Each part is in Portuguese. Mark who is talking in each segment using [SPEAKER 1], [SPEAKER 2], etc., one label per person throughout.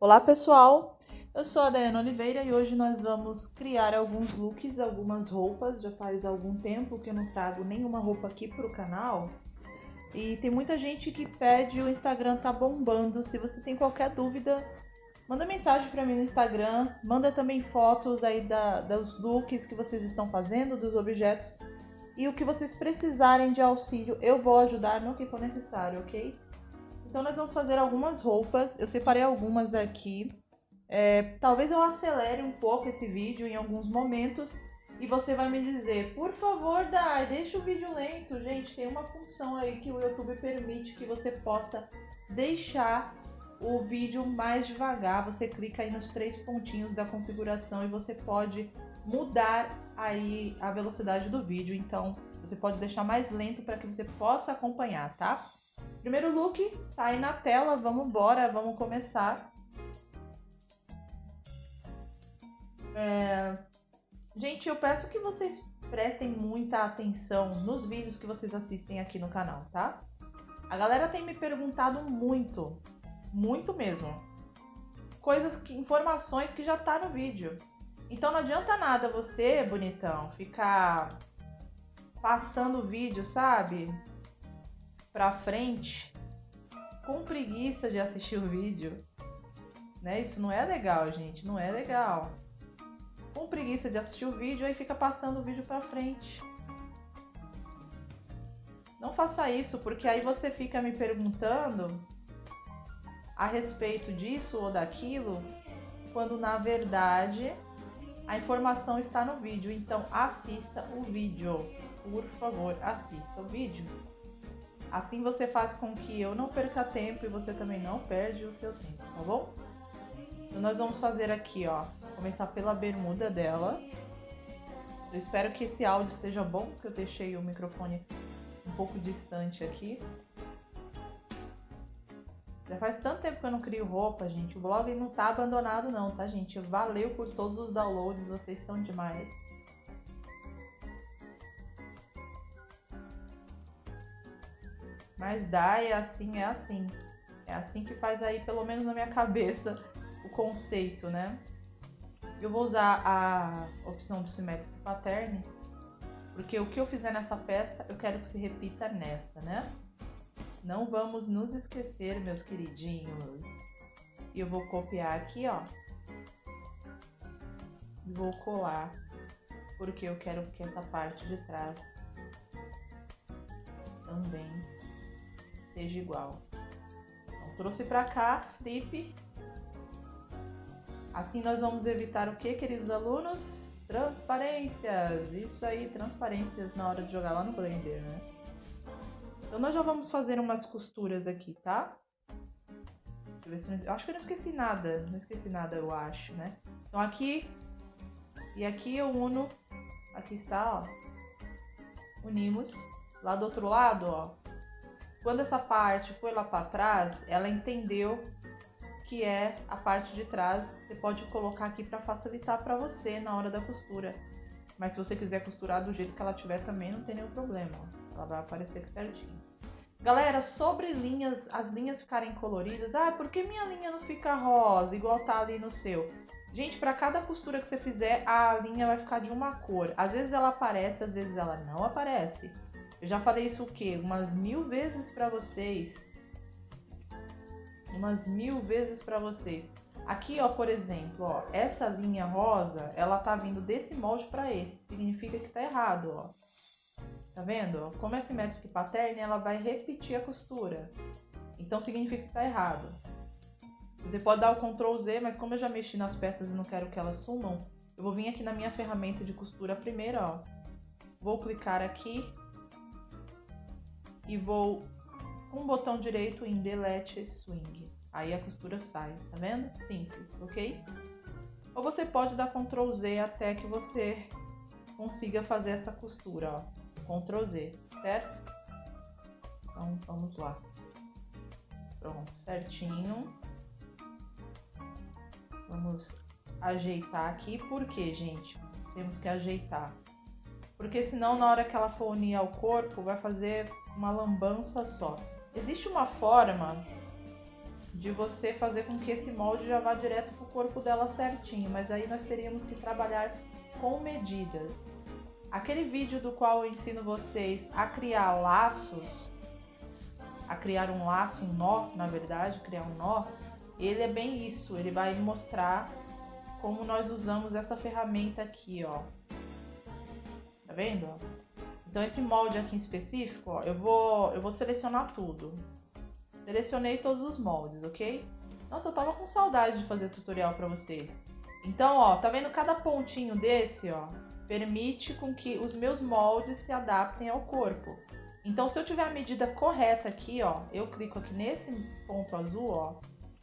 [SPEAKER 1] Olá pessoal, eu sou a Daiane Oliveira e hoje nós vamos criar alguns looks, algumas roupas. Já faz algum tempo que eu não trago nenhuma roupa aqui para o canal e tem muita gente que pede, o Instagram tá bombando. Se você tem qualquer dúvida, manda mensagem para mim no Instagram, manda também fotos aí dos looks que vocês estão fazendo, dos objetos, e o que vocês precisarem de auxílio eu vou ajudar no que for necessário, ok? Então nós vamos fazer algumas roupas, eu separei algumas aqui. Talvez eu acelere um pouco esse vídeo em alguns momentos e você vai me dizer, por favor, Dai, deixa o vídeo lento. Gente, tem uma função aí que o YouTube permite que você possa deixar o vídeo mais devagar. Você clica aí nos 3 pontinhos da configuração e você pode mudar aí a velocidade do vídeo. Então você pode deixar mais lento para que você possa acompanhar, tá? Primeiro look tá aí na tela, vamos embora, vamos começar. Gente, eu peço que vocês prestem muita atenção nos vídeos que vocês assistem aqui no canal, tá? A galera tem me perguntado muito mesmo, informações que já tá no vídeo. Então não adianta nada você, bonitão, ficar passando o vídeo, sabe? Pra frente, com preguiça de assistir o vídeo, né? Isso não é legal, gente, não é legal. Com preguiça de assistir o vídeo, aí fica passando o vídeo pra frente. Não faça isso, porque aí você fica me perguntando a respeito disso ou daquilo, quando na verdade a informação está no vídeo. Então assista o vídeo, por favor, assista o vídeo. Assim você faz com que eu não perca tempo e você também não perde o seu tempo, tá bom? Então nós vamos fazer aqui, ó, começar pela bermuda dela. Eu espero que esse áudio esteja bom, porque eu deixei o microfone um pouco distante aqui. Já faz tanto tempo que eu não crio roupa, gente. O blog não tá abandonado não, tá, gente? Valeu por todos os downloads, vocês são demais. Mas dá, é assim, é assim. É assim que faz aí, pelo menos na minha cabeça, o conceito, né? Eu vou usar a opção do Symmetric Pattern, porque o que eu fizer nessa peça, eu quero que se repita nessa, né? Não vamos nos esquecer, meus queridinhos. E eu vou copiar aqui, ó. E vou colar, porque eu quero que essa parte de trás também seja igual. Então, trouxe pra cá, flip. Assim nós vamos evitar o que, queridos alunos? Transparências. Isso aí, transparências na hora de jogar lá no Blender, né? Então nós já vamos fazer umas costuras aqui, tá? Deixa eu ver se eu acho que eu não esqueci nada. Não esqueci nada, eu acho, né? Então aqui e aqui eu uno. Aqui está, ó. Unimos. Lá do outro lado, ó. Quando essa parte foi lá para trás, ela entendeu que é a parte de trás. Você pode colocar aqui para facilitar para você na hora da costura. Mas se você quiser costurar do jeito que ela tiver também, não tem nenhum problema. Ó. Ela vai aparecer aqui certinho. Galera, sobre linhas, as linhas ficarem coloridas. Ah, por que minha linha não fica rosa, igual tá ali no seu? Gente, para cada costura que você fizer, a linha vai ficar de uma cor. Às vezes ela aparece, às vezes ela não aparece. Eu já falei isso o quê? Umas 1000 vezes pra vocês. Umas 1000 vezes pra vocês. Aqui, ó, por exemplo, ó, essa linha rosa, ela tá vindo desse molde pra esse. Significa que tá errado, ó. Tá vendo? Como é Symmetric Pattern, ela vai repetir a costura. Então significa que tá errado. Você pode dar o Ctrl Z, mas como eu já mexi nas peças e não quero que elas sumam, eu vou vir aqui na minha ferramenta de costura primeiro, ó. Vou clicar aqui. E vou com o botão direito em Delete Swing. Aí a costura sai, tá vendo? Simples, ok? Ou você pode dar Ctrl Z até que você consiga fazer essa costura, ó. Ctrl Z, certo? Então vamos lá. Pronto, certinho. Vamos ajeitar aqui. Por quê, gente? Temos que ajeitar. Porque senão na hora que ela for unir ao corpo, vai fazer uma lambança só. Existe uma forma de você fazer com que esse molde já vá direto pro corpo dela certinho, mas aí nós teríamos que trabalhar com medidas. Aquele vídeo do qual eu ensino vocês a criar laços, a criar um laço, um nó, na verdade, criar um nó, ele é bem isso, ele vai mostrar como nós usamos essa ferramenta aqui, ó. Tá vendo? Então esse molde aqui em específico, ó, eu vou selecionar tudo. Selecionei todos os moldes, ok? Nossa, eu tava com saudade de fazer tutorial pra vocês. Então, ó, tá vendo cada pontinho desse, ó? Permite com que os meus moldes se adaptem ao corpo. Então, se eu tiver a medida correta aqui, ó, eu clico aqui nesse ponto azul, ó.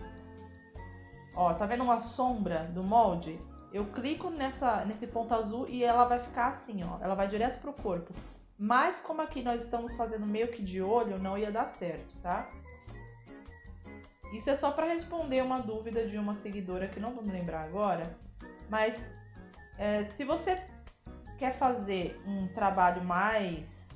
[SPEAKER 1] Ó, tá vendo uma sombra do molde? Eu clico nesse ponto azul e ela vai ficar assim, ó. Ela vai direto pro corpo. Mas como aqui nós estamos fazendo meio que de olho, não ia dar certo, tá? Isso é só para responder uma dúvida de uma seguidora que não vou me lembrar agora. Mas se você quer fazer um trabalho mais,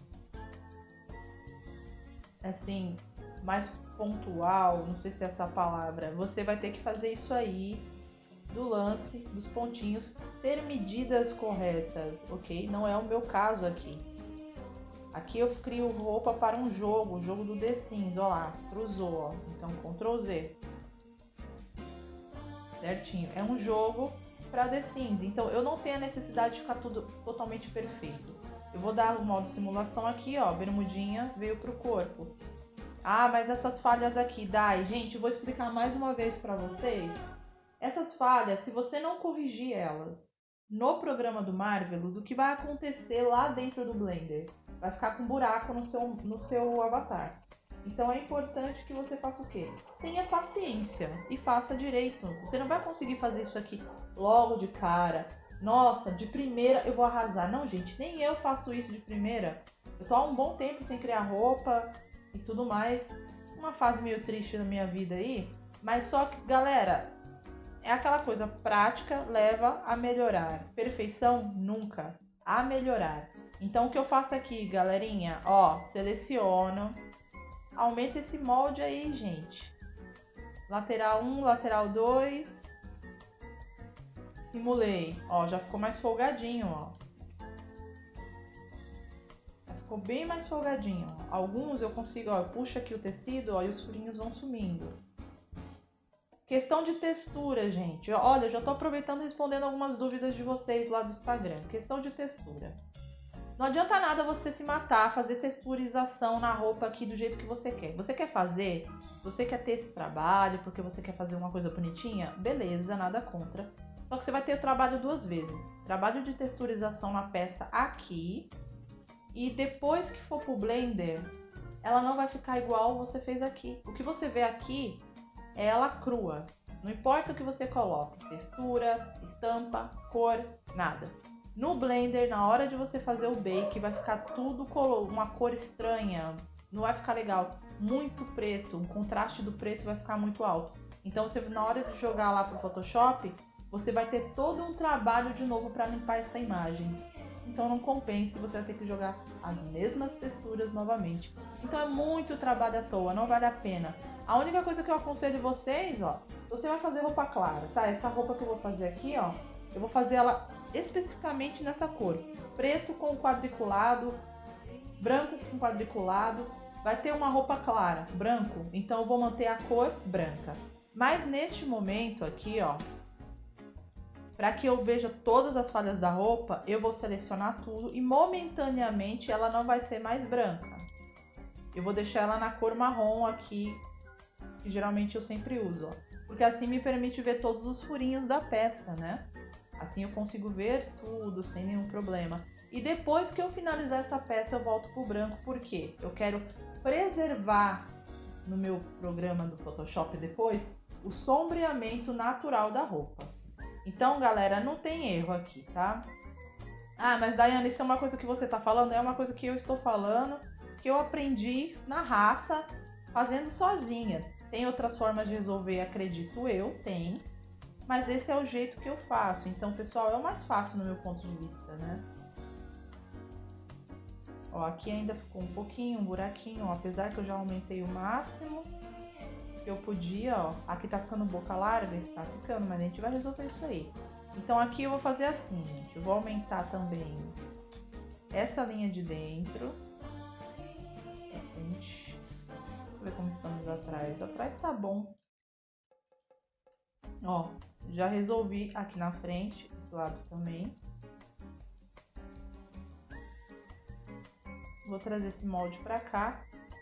[SPEAKER 1] assim, mais pontual, não sei se é essa a palavra, você vai ter que fazer isso aí do lance, dos pontinhos, ter medidas corretas, ok? Não é o meu caso aqui. Aqui eu crio roupa para um jogo, o jogo do The Sims, ó lá, cruzou, ó. Então Ctrl Z. Certinho. É um jogo para The Sims, então eu não tenho a necessidade de ficar tudo totalmente perfeito. Eu vou dar o modo simulação aqui, ó, bermudinha veio pro corpo. Ah, mas essas falhas aqui, Dai, gente, eu vou explicar mais uma vez para vocês. Essas falhas, se você não corrigir elas no programa do Marvelous, o que vai acontecer lá dentro do Blender? Vai ficar com buraco no seu avatar. Então é importante que você faça o quê? Tenha paciência e faça direito. Você não vai conseguir fazer isso aqui logo de cara. Nossa, de primeira eu vou arrasar. Não, gente, nem eu faço isso de primeira. Eu tô há um bom tempo sem criar roupa e tudo mais. Uma fase meio triste na minha vida aí. Mas só que, galera, é aquela coisa, prática leva a melhorar. Perfeição, nunca. A melhorar. Então o que eu faço aqui, galerinha? Ó, seleciono. Aumenta esse molde aí, gente. Lateral 1, lateral 2. Simulei. Ó, já ficou mais folgadinho, ó. Já ficou bem mais folgadinho. Alguns eu consigo, ó, eu puxo aqui o tecido, ó, e os furinhos vão sumindo. Questão de textura, gente. Olha, eu já tô aproveitando e respondendo algumas dúvidas de vocês lá do Instagram. Questão de textura. Não adianta nada você se matar, fazer texturização na roupa aqui do jeito que você quer. Você quer fazer? Você quer ter esse trabalho porque você quer fazer uma coisa bonitinha? Beleza, nada contra. Só que você vai ter o trabalho duas vezes. Trabalho de texturização na peça aqui. E depois que for pro Blender, ela não vai ficar igual você fez aqui. O que você vê aqui é ela crua. Não importa o que você coloque. Textura, estampa, cor, nada. No Blender, na hora de você fazer o bake, vai ficar tudo uma cor estranha. Não vai ficar legal. Muito preto. O contraste do preto vai ficar muito alto. Então, você, na hora de jogar lá pro Photoshop, você vai ter todo um trabalho de novo para limpar essa imagem. Então, não compense, você vai ter que jogar as mesmas texturas novamente. Então, é muito trabalho à toa, não vale a pena. A única coisa que eu aconselho vocês, ó, você vai fazer roupa clara, tá? Essa roupa que eu vou fazer aqui, ó, eu vou fazer ela especificamente nessa cor. Preto com quadriculado, branco com quadriculado. Vai ter uma roupa clara, branco, então eu vou manter a cor branca. Mas neste momento aqui, ó, para que eu veja todas as falhas da roupa, eu vou selecionar tudo e momentaneamente ela não vai ser mais branca. Eu vou deixar ela na cor marrom aqui, que geralmente eu sempre uso, ó, porque assim me permite ver todos os furinhos da peça, né? Assim eu consigo ver tudo sem nenhum problema. E depois que eu finalizar essa peça, eu volto pro branco, porque eu quero preservar no meu programa do Photoshop depois o sombreamento natural da roupa. Então, galera, não tem erro aqui, tá? Ah, mas Daiane, isso é uma coisa que você tá falando? É uma coisa que eu estou falando, que eu aprendi na raça, fazendo sozinha. Tem outras formas de resolver, acredito eu, tem. Mas esse é o jeito que eu faço. Então, pessoal, é o mais fácil no meu ponto de vista, né? Ó, aqui ainda ficou um pouquinho, um buraquinho, ó, apesar que eu já aumentei o máximo. Eu podia, ó, aqui tá ficando boca larga, está ficando, mas a gente vai resolver isso aí. Então aqui eu vou fazer assim, gente, eu vou aumentar também essa linha de dentro. Deixa eu ver como estamos atrás. Atrás tá bom. Ó, já resolvi aqui na frente, esse lado também. Vou trazer esse molde pra cá.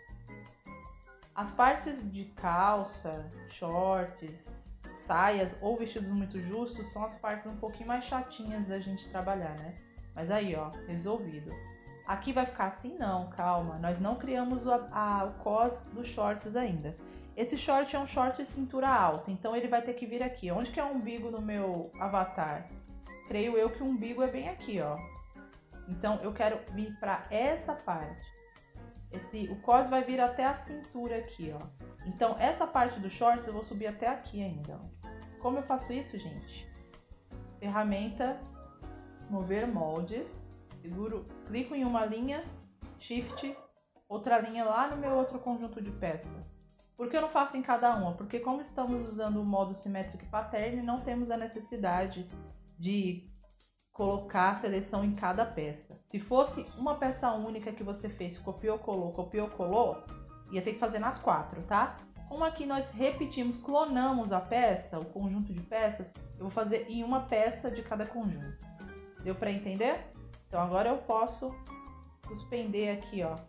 [SPEAKER 1] As partes de calça, shorts, saias ou vestidos muito justos são as partes um pouquinho mais chatinhas da gente trabalhar, né? Mas aí, ó, resolvido. Aqui vai ficar assim? Não, calma. Nós não criamos o cos dos shorts ainda. Esse short é um short de cintura alta, então ele vai ter que vir aqui. Onde que é o umbigo no meu avatar? Creio eu que o umbigo é bem aqui, ó. Então eu quero vir para essa parte. O cos vai vir até a cintura aqui, ó. Então essa parte do short eu vou subir até aqui ainda, ó. Como eu faço isso, gente? Ferramenta, mover moldes, seguro, clico em uma linha, shift, outra linha lá no meu outro conjunto de peça. Por que eu não faço em cada uma? Porque como estamos usando o modo Symmetric Pattern, não temos a necessidade de colocar a seleção em cada peça. Se fosse uma peça única que você fez, copiou, colou, ia ter que fazer nas 4, tá? Como aqui nós repetimos, clonamos a peça, o conjunto de peças, eu vou fazer em uma peça de cada conjunto. Deu para entender? Então agora eu posso suspender aqui, ó.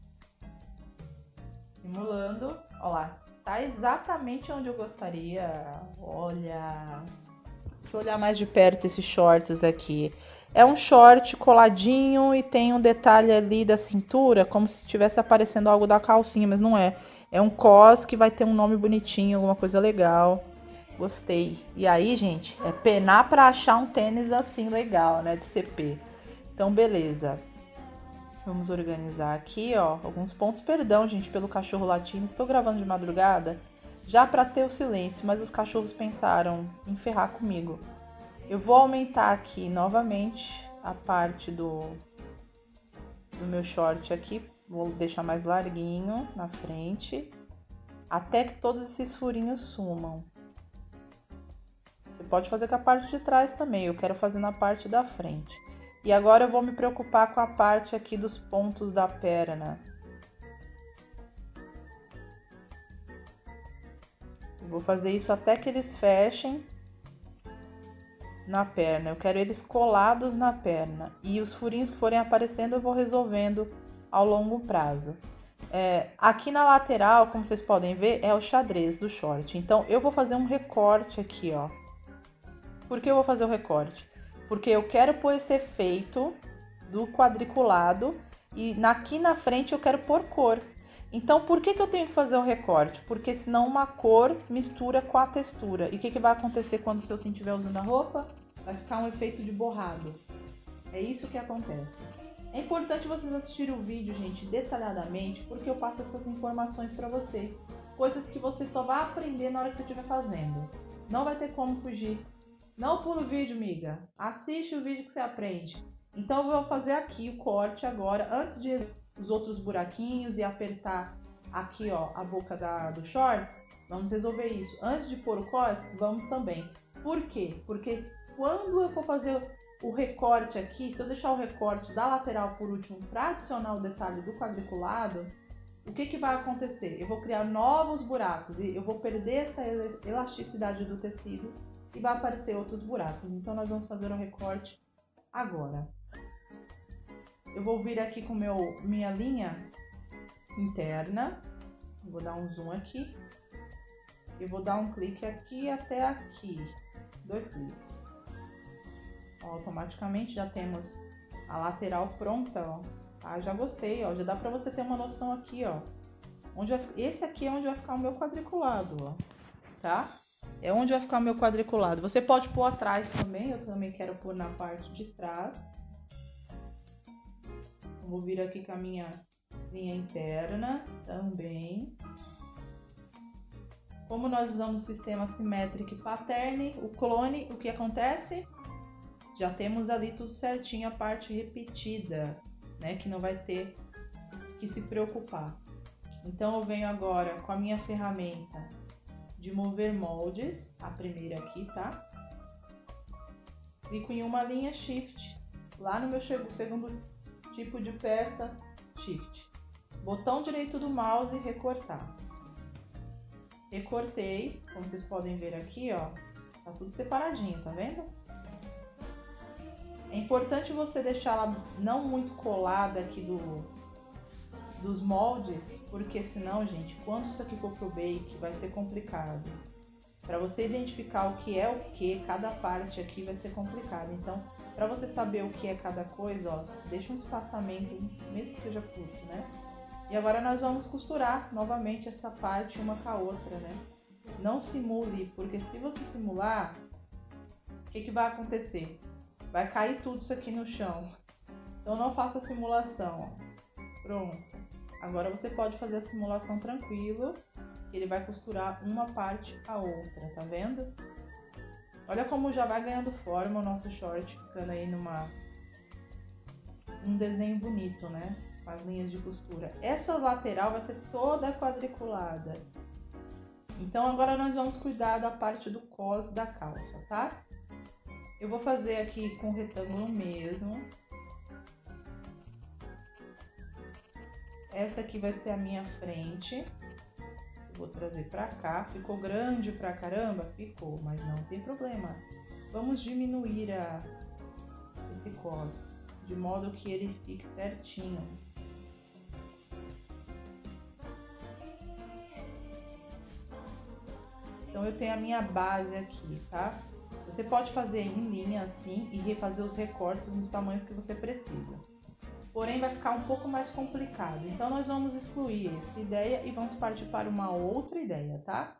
[SPEAKER 1] Simulando, ó lá, tá exatamente onde eu gostaria. Olha, deixa eu olhar mais de perto esses shorts aqui. É um short coladinho e tem um detalhe ali da cintura, como se estivesse aparecendo algo da calcinha, mas não é. É um cos que vai ter um nome bonitinho, alguma coisa legal. Gostei. E aí, gente, é penar pra achar um tênis assim legal, né, de CP. Então, beleza. Vamos organizar aqui, ó, alguns pontos. Perdão, gente, pelo cachorro latindo. Estou gravando de madrugada já para ter o silêncio, mas os cachorros pensaram em ferrar comigo. Eu vou aumentar aqui novamente a parte do meu short aqui. Vou deixar mais larguinho na frente, até que todos esses furinhos sumam. Você pode fazer com a parte de trás também, eu quero fazer na parte da frente. E agora eu vou me preocupar com a parte aqui dos pontos da perna. Eu vou fazer isso até que eles fechem na perna. Eu quero eles colados na perna. E os furinhos que forem aparecendo eu vou resolvendo ao longo prazo. Aqui na lateral, como vocês podem ver, é o xadrez do short. Então eu vou fazer um recorte aqui, ó. Por que eu vou fazer o recorte? Porque eu quero pôr esse efeito do quadriculado e aqui na frente eu quero pôr cor. Então, por que eu tenho que fazer o recorte? Porque senão uma cor mistura com a textura. E o que vai acontecer quando o seu sim estiver usando a roupa? Vai ficar um efeito de borrado. É isso que acontece. É importante vocês assistirem o vídeo, gente, detalhadamente, porque eu passo essas informações para vocês. Coisas que você só vai aprender na hora que você estiver fazendo. Não vai ter como fugir. Não pula o vídeo, amiga. Assiste o vídeo que você aprende. Então eu vou fazer aqui o corte agora, antes de os outros buraquinhos e apertar aqui, ó, a boca do shorts. Vamos resolver isso. Antes de pôr o cos, vamos também. Por quê? Porque quando eu for fazer o recorte aqui, se eu deixar o recorte da lateral por último para adicionar o detalhe do quadriculado, o que vai acontecer? Eu vou criar novos buracos e eu vou perder essa elasticidade do tecido e vai aparecer outros buracos. Então nós vamos fazer o recorte agora. Eu vou vir aqui com minha linha interna, vou dar um zoom aqui, e vou dar um clique aqui até aqui, 2 cliques. Ó, automaticamente já temos a lateral pronta, ó. Ah, já gostei, ó, já dá pra você ter uma noção aqui, ó. Esse aqui é onde vai ficar o meu quadriculado, ó, tá? É onde vai ficar o meu quadriculado. Você pode pôr atrás também, eu também quero pôr na parte de trás. Vou vir aqui com a minha linha interna também. Como nós usamos o sistema Symmetric Pattern, o clone, o que acontece? Já temos ali tudo certinho, a parte repetida, né? Que não vai ter que se preocupar. Então eu venho agora com a minha ferramenta de mover moldes, a primeira aqui, tá? Clico em uma linha, Shift, lá no meu segundo tipo de peça, Shift. Botão direito do mouse, recortar. Recortei, como vocês podem ver aqui, ó, tá tudo separadinho, tá vendo? É importante você deixar ela não muito colada aqui dos moldes, porque senão, gente, quando isso aqui for pro bake, vai ser complicado. Para você identificar o que é o que, cada parte aqui vai ser complicado. Então, para você saber o que é cada coisa, ó, deixa um espaçamento, mesmo que seja curto, né? E agora nós vamos costurar novamente essa parte uma com a outra, né? Não simule, porque se você simular, o que vai acontecer? Vai cair tudo isso aqui no chão. Então não faça simulação, ó. Pronto. Agora você pode fazer a simulação tranquilo, que ele vai costurar uma parte a outra, tá vendo? Olha como já vai ganhando forma o nosso short, ficando aí um desenho bonito, né? Com as linhas de costura. Essa lateral vai ser toda quadriculada. Então agora nós vamos cuidar da parte do cos da calça, tá? Eu vou fazer aqui com retângulo mesmo. Essa aqui vai ser a minha frente. Eu vou trazer pra cá. Ficou grande pra caramba? Ficou, mas não tem problema. Vamos diminuir esse cos, de modo que ele fique certinho. Então eu tenho a minha base aqui, tá? Você pode fazer em linha assim e refazer os recortes nos tamanhos que você precisa. Porém, vai ficar um pouco mais complicado. Então, nós vamos excluir essa ideia e vamos partir para uma outra ideia, tá?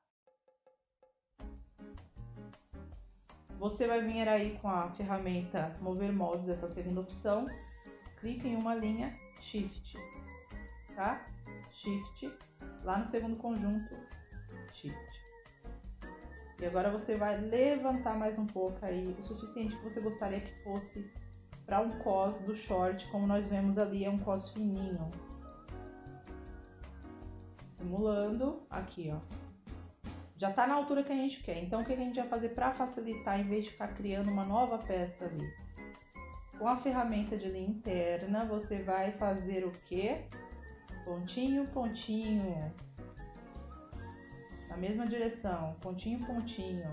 [SPEAKER 1] Você vai vir aí com a ferramenta Mover Moldes, essa segunda opção. Clique em uma linha, Shift, tá? Shift, lá no segundo conjunto, Shift. E agora você vai levantar mais um pouco aí, o suficiente que você gostaria que fosse para um cos do short, como nós vemos ali, é um cos fininho. Simulando, aqui, ó. Já tá na altura que a gente quer. Então, o que a gente vai fazer para facilitar, em vez de ficar criando uma nova peça ali? Com a ferramenta de linha interna, você vai fazer o quê? Pontinho, pontinho. Na mesma direção, pontinho, pontinho.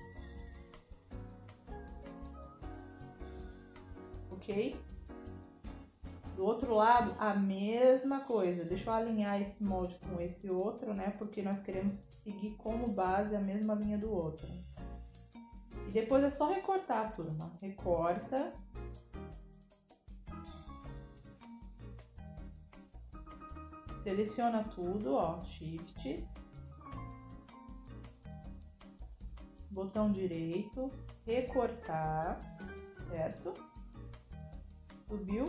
[SPEAKER 1] Ok? Do outro lado, a mesma coisa. Deixa eu alinhar esse molde com esse outro, né? Porque nós queremos seguir como base a mesma linha do outro. E depois é só recortar, turma. Recorta. Seleciona tudo, ó. Shift. Botão direito. Recortar. Certo? Subiu.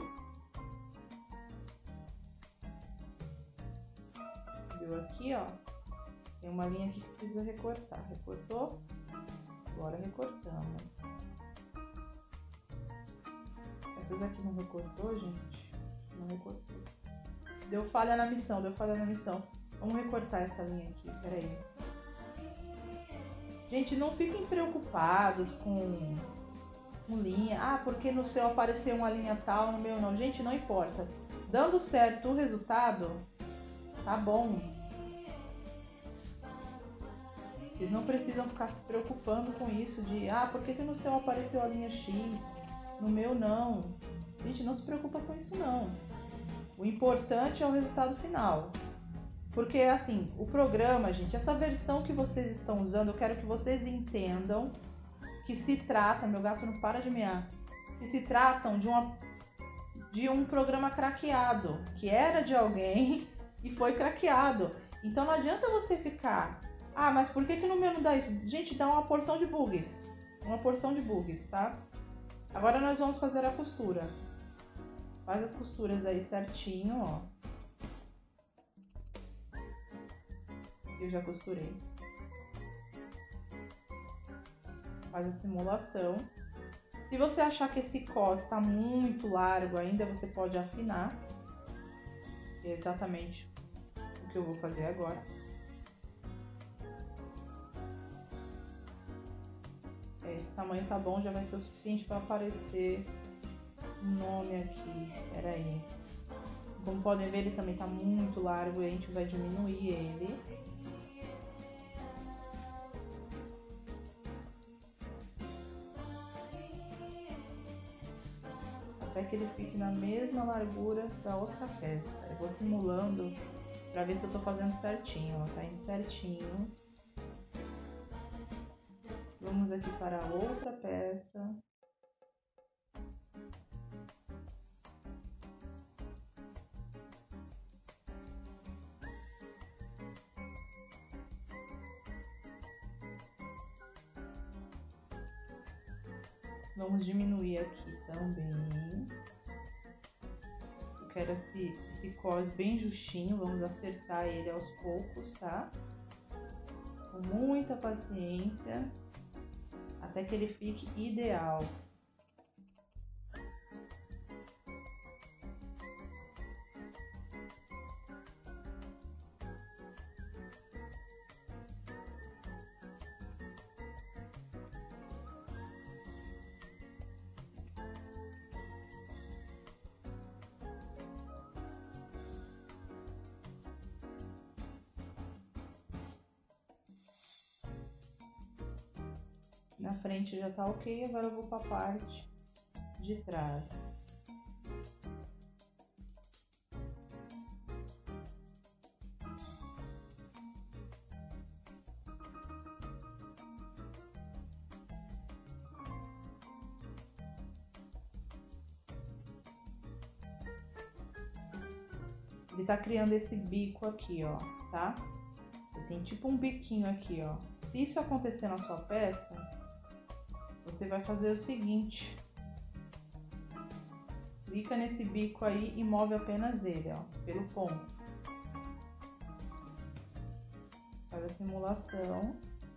[SPEAKER 1] Subiu aqui, ó. Tem uma linha aqui que precisa recortar. Recortou. Agora recortamos. Essas aqui não recortou, gente? Não recortou. Deu falha na missão, deu falha na missão. Vamos recortar essa linha aqui, peraí. Gente, não fiquem preocupados com linha. Ah, porque no seu apareceu uma linha tal, no meu não. Gente, não importa. Dando certo o resultado, tá bom. Vocês não precisam ficar se preocupando com isso de, ah, por que no seu apareceu a linha X, no meu não. Gente, não se preocupa com isso não. O importante é o resultado final. Porque, assim, o programa, gente, essa versão que vocês estão usando, eu quero que vocês entendam que se trata, meu gato não para de mear, que se tratam de um programa craqueado, que era de alguém e foi craqueado. Então não adianta você ficar, ah, mas por que no meu não dá isso? Gente, dá uma porção de bugs, tá? Agora nós vamos fazer a costura. Faz as costuras aí certinho, ó. Eu já costurei. Faz a simulação. Se você achar que esse cos está muito largo ainda, você pode afinar. Que é exatamente o que eu vou fazer agora. Esse tamanho tá bom, já vai ser o suficiente para aparecer o nome aqui. Pera aí. Como podem ver, ele também tá muito largo e a gente vai diminuir ele. Até que ele fique na mesma largura da outra peça. Eu vou simulando para ver se eu tô fazendo certinho, ó. Tá indo certinho. Vamos aqui para a outra peça. Vamos diminuir aqui também. Eu quero esse cos bem justinho, vamos acertar ele aos poucos, tá? Com muita paciência, até que ele fique ideal. Na frente já tá ok, agora eu vou para a parte de trás. Ele tá criando esse bico aqui, ó, tá? Ele tem tipo um biquinho aqui, ó. Se isso acontecer na sua peça, você vai fazer o seguinte. Clica nesse bico aí e move apenas ele, ó, pelo ponto. Faz a simulação.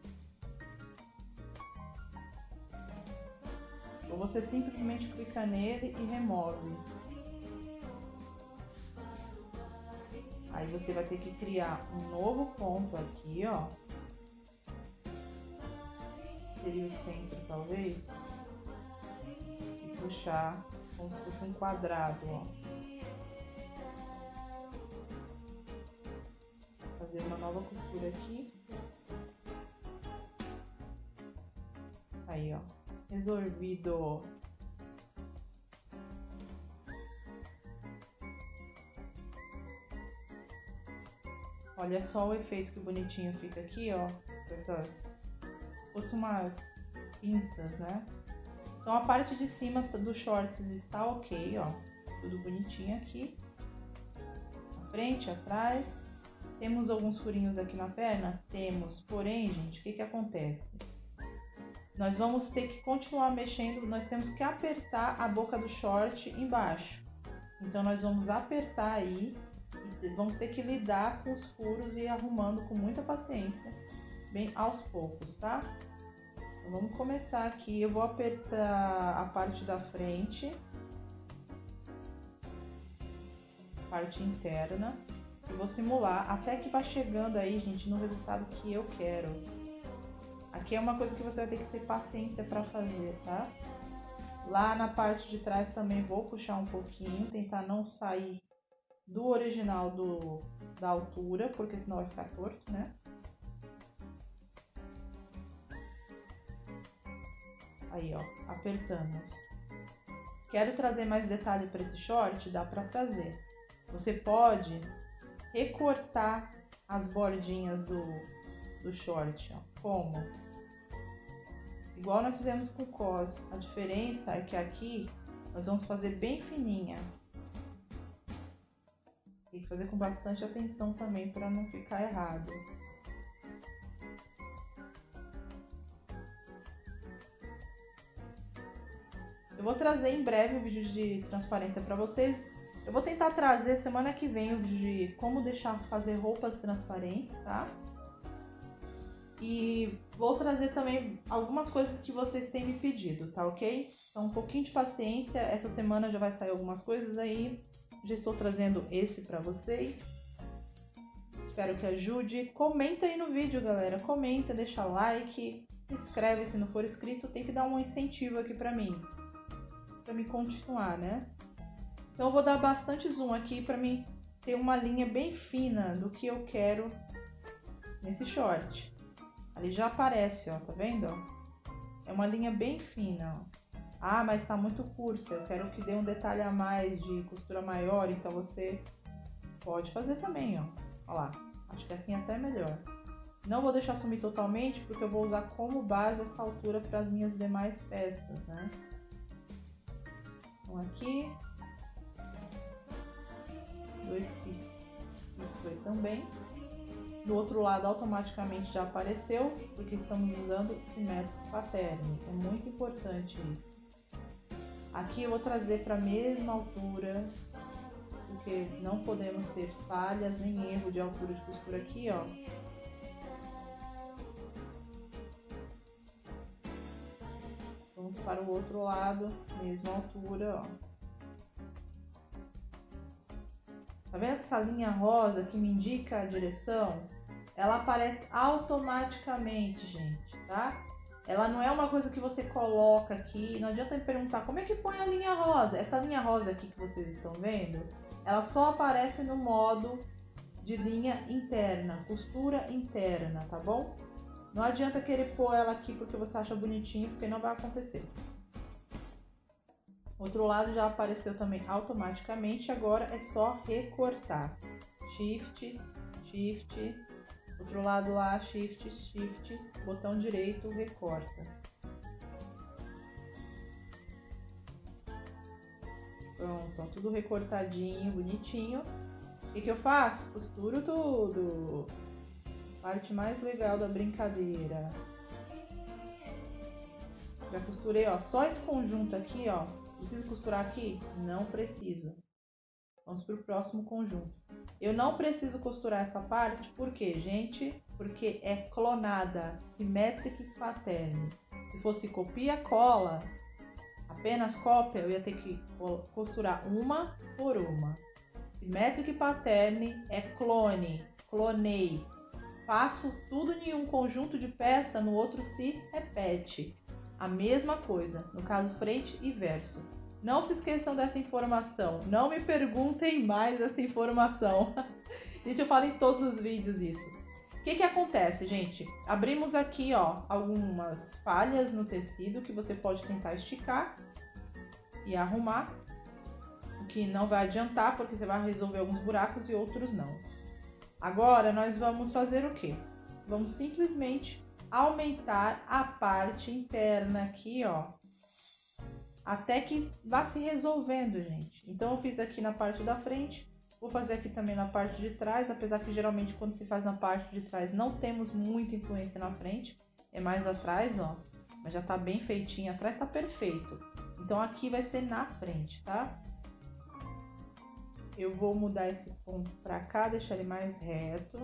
[SPEAKER 1] Ou você simplesmente clica nele e remove. Aí você vai ter que criar um novo ponto aqui, ó. Seria o centro, talvez. E puxar como se fosse um quadrado, ó. Fazer uma nova costura aqui. Aí, ó. Resolvido. Olha só o efeito que bonitinho fica aqui, ó. Com essas... se fosse umas pinças, né? Então a parte de cima dos shorts está ok, ó. Tudo bonitinho aqui. Na frente, atrás. Temos alguns furinhos aqui na perna? Temos. Porém, gente, o que que acontece? Nós vamos ter que continuar mexendo, nós temos que apertar a boca do short embaixo. Então nós vamos apertar aí. Vamos ter que lidar com os furos e ir arrumando com muita paciência, bem aos poucos, tá? Então, vamos começar aqui. Eu vou apertar a parte da frente, parte interna, e vou simular até que vá chegando aí, gente, no resultado que eu quero. Aqui é uma coisa que você vai ter que ter paciência para fazer, tá? Lá na parte de trás também vou puxar um pouquinho, tentar não sair do original da altura, porque senão vai ficar torto, né? Aí, ó, apertamos. Quero trazer mais detalhe para esse short? Dá para trazer. Você pode recortar as bordinhas do short, ó. Como? Igual nós fizemos com o cos. A diferença é que aqui nós vamos fazer bem fininha. Tem que fazer com bastante atenção também para não ficar errado. Eu vou trazer em breve o vídeo de transparência para vocês. Eu vou tentar trazer semana que vem o vídeo de como fazer roupas transparentes, tá? E vou trazer também algumas coisas que vocês têm me pedido, tá ok? Então um pouquinho de paciência, essa semana já vai sair algumas coisas aí. Já estou trazendo esse para vocês. Espero que ajude. Comenta aí no vídeo, galera. Comenta, deixa like. inscreve, se não for inscrito, tem que dar um incentivo aqui pra mim continuar, né? Então eu vou dar bastante zoom aqui pra mim ter uma linha bem fina do que eu quero nesse short. Ali já aparece, ó, tá vendo? É uma linha bem fina, ó. Ah, mas tá muito curta, eu quero que dê um detalhe a mais de costura maior, então você pode fazer também, ó. Ó lá, acho que assim até é melhor. Não vou deixar sumir totalmente, porque eu vou usar como base essa altura para as minhas demais peças, né? Então aqui, 2 picos, foi também. Do outro lado automaticamente já apareceu, porque estamos usando simétrico pattern. É muito importante isso. Aqui eu vou trazer para a mesma altura, porque não podemos ter falhas nem erro de altura de costura aqui, ó. Vamos para o outro lado, mesma altura, ó. Tá vendo essa linha rosa que me indica a direção? Ela aparece automaticamente, gente, tá? Ela não é uma coisa que você coloca aqui, não adianta me perguntar como é que põe a linha rosa. Essa linha rosa aqui que vocês estão vendo, ela só aparece no modo de linha interna, costura interna, tá bom? Não adianta querer pôr ela aqui porque você acha bonitinho, porque não vai acontecer. Outro lado já apareceu também automaticamente, agora é só recortar. Shift, Shift, outro lado lá, Shift, Shift, botão direito, recorta. Pronto, ó, tudo recortadinho, bonitinho. O que eu faço? Costuro tudo. Parte mais legal da brincadeira. Já costurei, ó, só esse conjunto aqui, ó. Preciso costurar aqui? Não preciso. Vamos para o próximo conjunto. Eu não preciso costurar essa parte, por quê, gente? Porque é clonada, Symmetric Pattern. Se fosse copia, cola, apenas cópia, eu ia ter que costurar uma por uma. Symmetric Pattern é clone, clonei. Faço tudo em um conjunto de peça, no outro se repete. A mesma coisa, no caso frente e verso. Não se esqueçam dessa informação, não me perguntem mais essa informação. Gente, eu falo em todos os vídeos isso. O que acontece, gente? Abrimos aqui, ó, algumas falhas no tecido que você pode tentar esticar e arrumar. O que não vai adiantar, porque você vai resolver alguns buracos e outros não. Agora, nós vamos fazer o quê? Vamos simplesmente aumentar a parte interna aqui, ó, até que vá se resolvendo, gente. Então, eu fiz aqui na parte da frente, vou fazer aqui também na parte de trás, apesar que geralmente quando se faz na parte de trás não temos muita influência na frente, é mais atrás, ó, mas já tá bem feitinho, atrás tá perfeito. Então, aqui vai ser na frente, tá? Eu vou mudar esse ponto pra cá, deixar ele mais reto.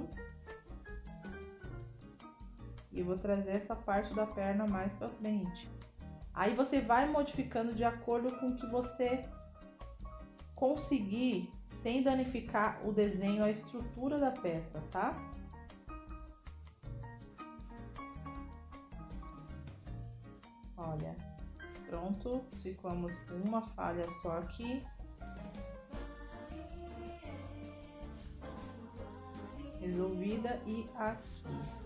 [SPEAKER 1] E eu vou trazer essa parte da perna mais pra frente. Aí você vai modificando de acordo com o que você conseguir, sem danificar o desenho, a estrutura da peça, tá? Olha, pronto, ficamos com uma falha só aqui. Resolvida e aqui.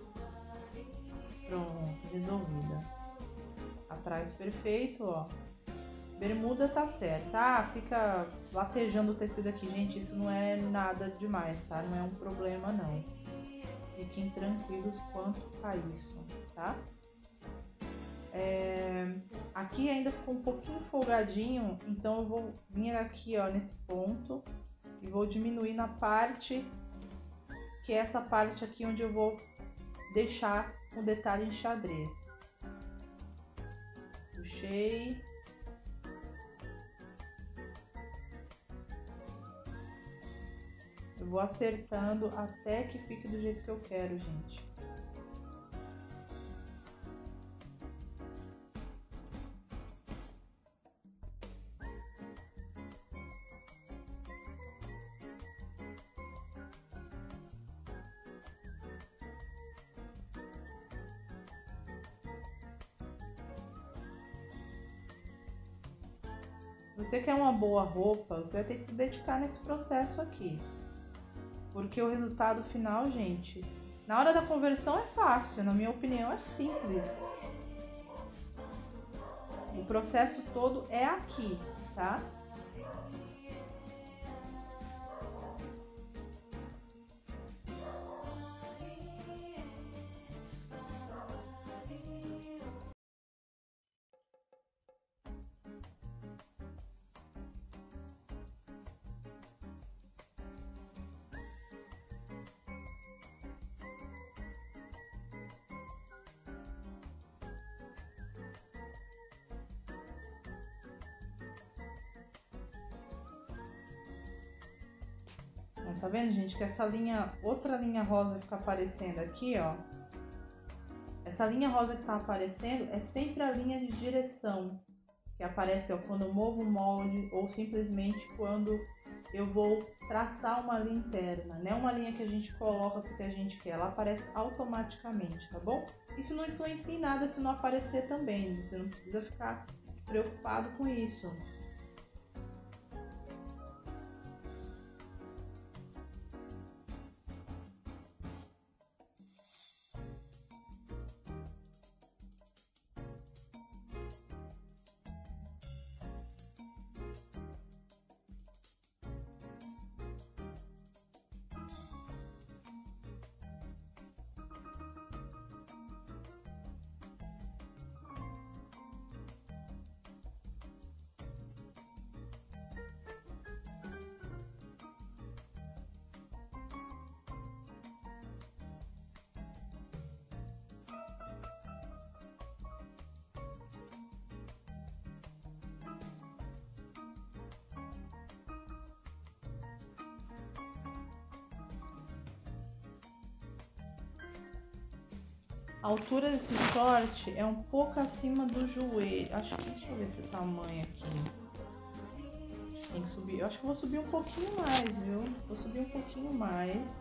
[SPEAKER 1] Pronto, resolvida. Atrás perfeito, ó. Bermuda tá certa. Ah, fica latejando o tecido aqui, gente. Isso não é nada demais, tá? Não é um problema, não. Fiquem tranquilos quanto a isso, tá? Aqui ainda ficou um pouquinho folgadinho, então eu vou vir aqui, ó, nesse ponto e vou diminuir na parte que é essa parte aqui onde eu vou deixar o detalhe em xadrez. Puxei. Eu vou acertando até que fique do jeito que eu quero, gente. Se você quer uma boa roupa, você vai ter que se dedicar nesse processo aqui. Porque o resultado final, gente, na hora da conversão é fácil, na minha opinião é simples. O processo todo é aqui, tá? Tá vendo, gente, que essa linha, outra linha rosa que fica aparecendo aqui, ó. Essa linha rosa que tá aparecendo é sempre a linha de direção que aparece, ó, quando eu movo o molde ou simplesmente quando eu vou traçar uma linha interna, né? Uma linha que a gente coloca porque a gente quer, ela aparece automaticamente, tá bom? Isso não influencia em nada se não aparecer também, você não precisa ficar preocupado com isso. A altura desse short é um pouco acima do joelho. Acho que, deixa eu ver esse tamanho aqui. Tem que subir. Eu acho que eu vou subir um pouquinho mais, viu? Vou subir um pouquinho mais.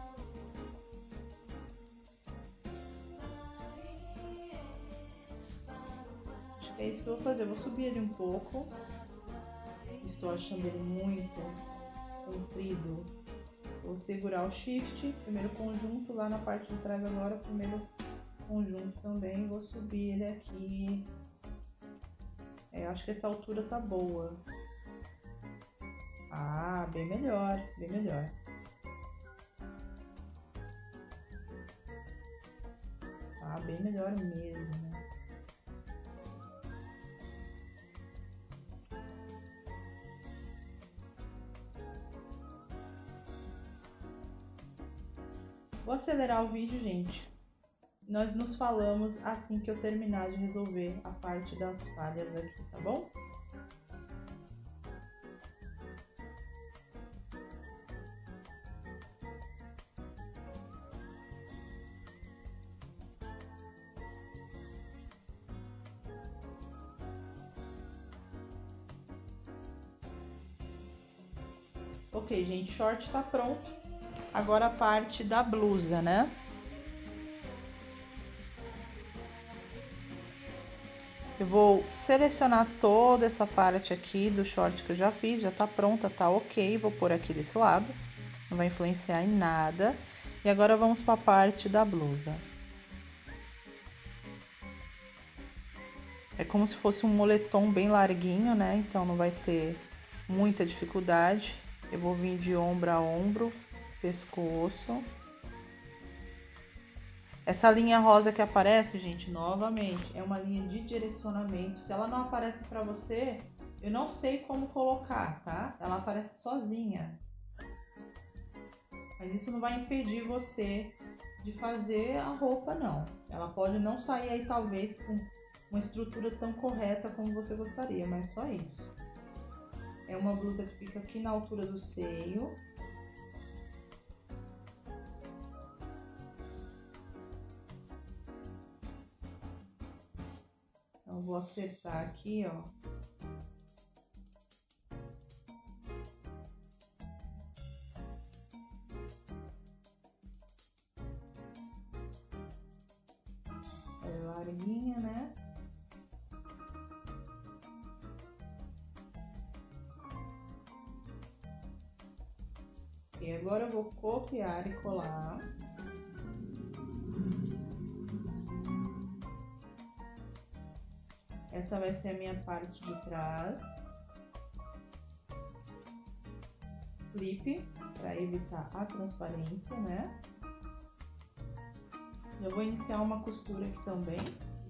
[SPEAKER 1] Acho que é isso que eu vou fazer. Eu vou subir ele um pouco. Estou achando ele muito comprido. Vou segurar o shift, primeiro conjunto lá na parte de trás agora, primeiro conjunto também, vou subir ele aqui. Acho que essa altura tá boa. Ah, bem melhor, bem melhor. Tá bem melhor mesmo. Vou acelerar o vídeo, gente. Nós nos falamos assim que eu terminar de resolver a parte das falhas aqui, tá bom? Ok, gente, short tá pronto. Agora a parte da blusa, né? Eu vou selecionar toda essa parte aqui do short que eu já fiz, já tá pronta, tá ok. Vou pôr aqui desse lado, não vai influenciar em nada. E agora vamos para a parte da blusa. É como se fosse um moletom bem larguinho, né? Então não vai ter muita dificuldade. Eu vou vir de ombro a ombro, pescoço. Essa linha rosa que aparece, gente, novamente, é uma linha de direcionamento. Se ela não aparece para você, eu não sei como colocar, tá? Ela aparece sozinha. Mas isso não vai impedir você de fazer a roupa, não. Ela pode não sair aí, talvez, com uma estrutura tão correta como você gostaria, mas só isso. É uma blusa que fica aqui na altura do seio. Então, vou acertar aqui, ó. É larguinha, né? agora eu vou copiar e colar. Essa vai ser a minha parte de trás. Flip, para evitar a transparência, né? Eu vou iniciar uma costura aqui também.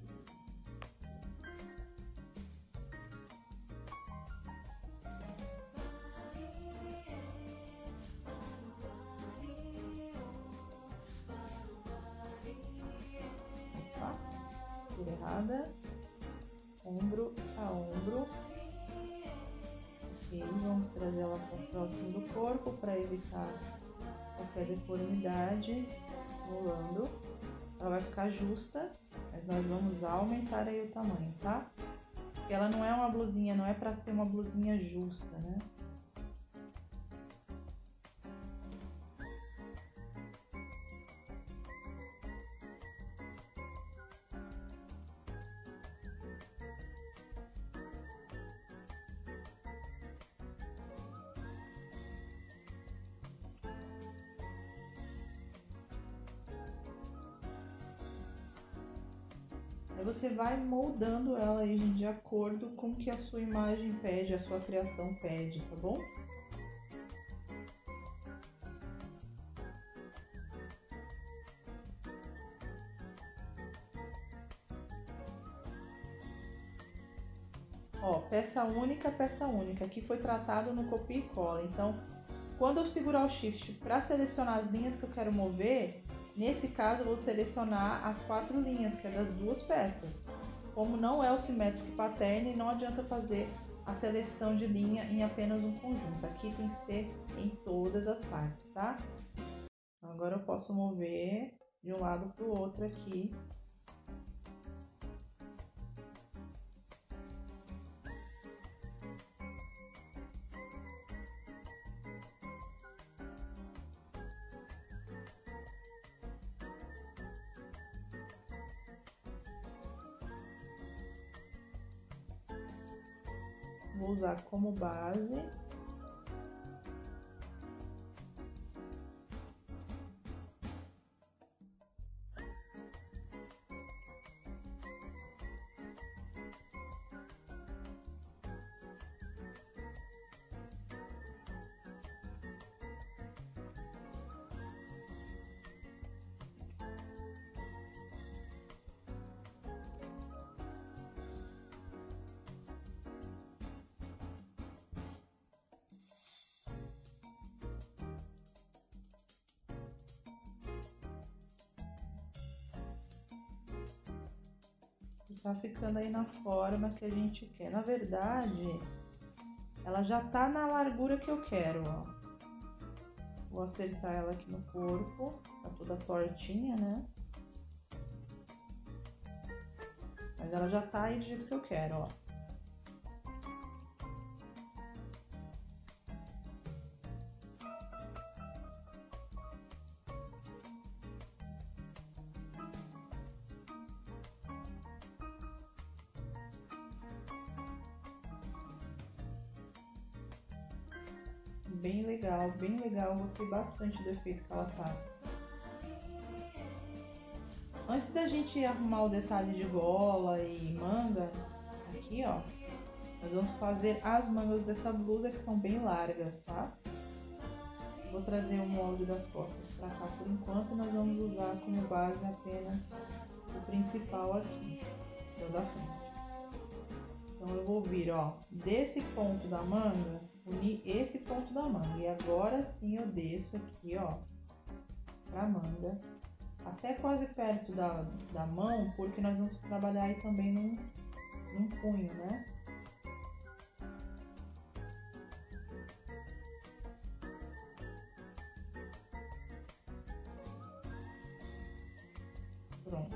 [SPEAKER 1] Opa, costura errada. Ombro a ombro. Ok, vamos trazer ela para próximo do corpo para evitar qualquer deformidade, simulando. Ela vai ficar justa, mas nós vamos aumentar aí o tamanho, tá? Porque ela não é uma blusinha, não é para ser uma blusinha justa, né? Aí você vai moldando ela aí de acordo com o que a sua imagem pede, a sua criação pede, tá bom? Ó, peça única, peça única. Aqui foi tratado no copia e cola. Então, quando eu segurar o Shift para selecionar as linhas que eu quero mover, nesse caso eu vou selecionar as 4 linhas, que é das 2 peças. Como não é o simétrico pattern, não adianta fazer a seleção de linha em apenas um conjunto. Aqui tem que ser em todas as partes, tá? Então, agora eu posso mover de um lado para o outro aqui. Vou usar como base. Tá ficando aí na forma que a gente quer. Na verdade, ela já tá na largura que eu quero, ó. Vou acertar ela aqui no corpo, tá toda tortinha, né? Mas ela já tá aí do jeito que eu quero, ó. Bem legal, gostei bastante do efeito que ela tá. Antes da gente arrumar o detalhe de gola e manga, aqui ó, nós vamos fazer as mangas dessa blusa que são bem largas, tá? Vou trazer o molde das costas pra cá por enquanto, nós vamos usar como base apenas o principal aqui, que é o da frente. Então eu vou vir, ó, desse ponto da manga, unir esse ponto da manga. E agora sim eu desço aqui, ó, pra manga, até quase perto da mão, porque nós vamos trabalhar aí também num punho, né? Pronto.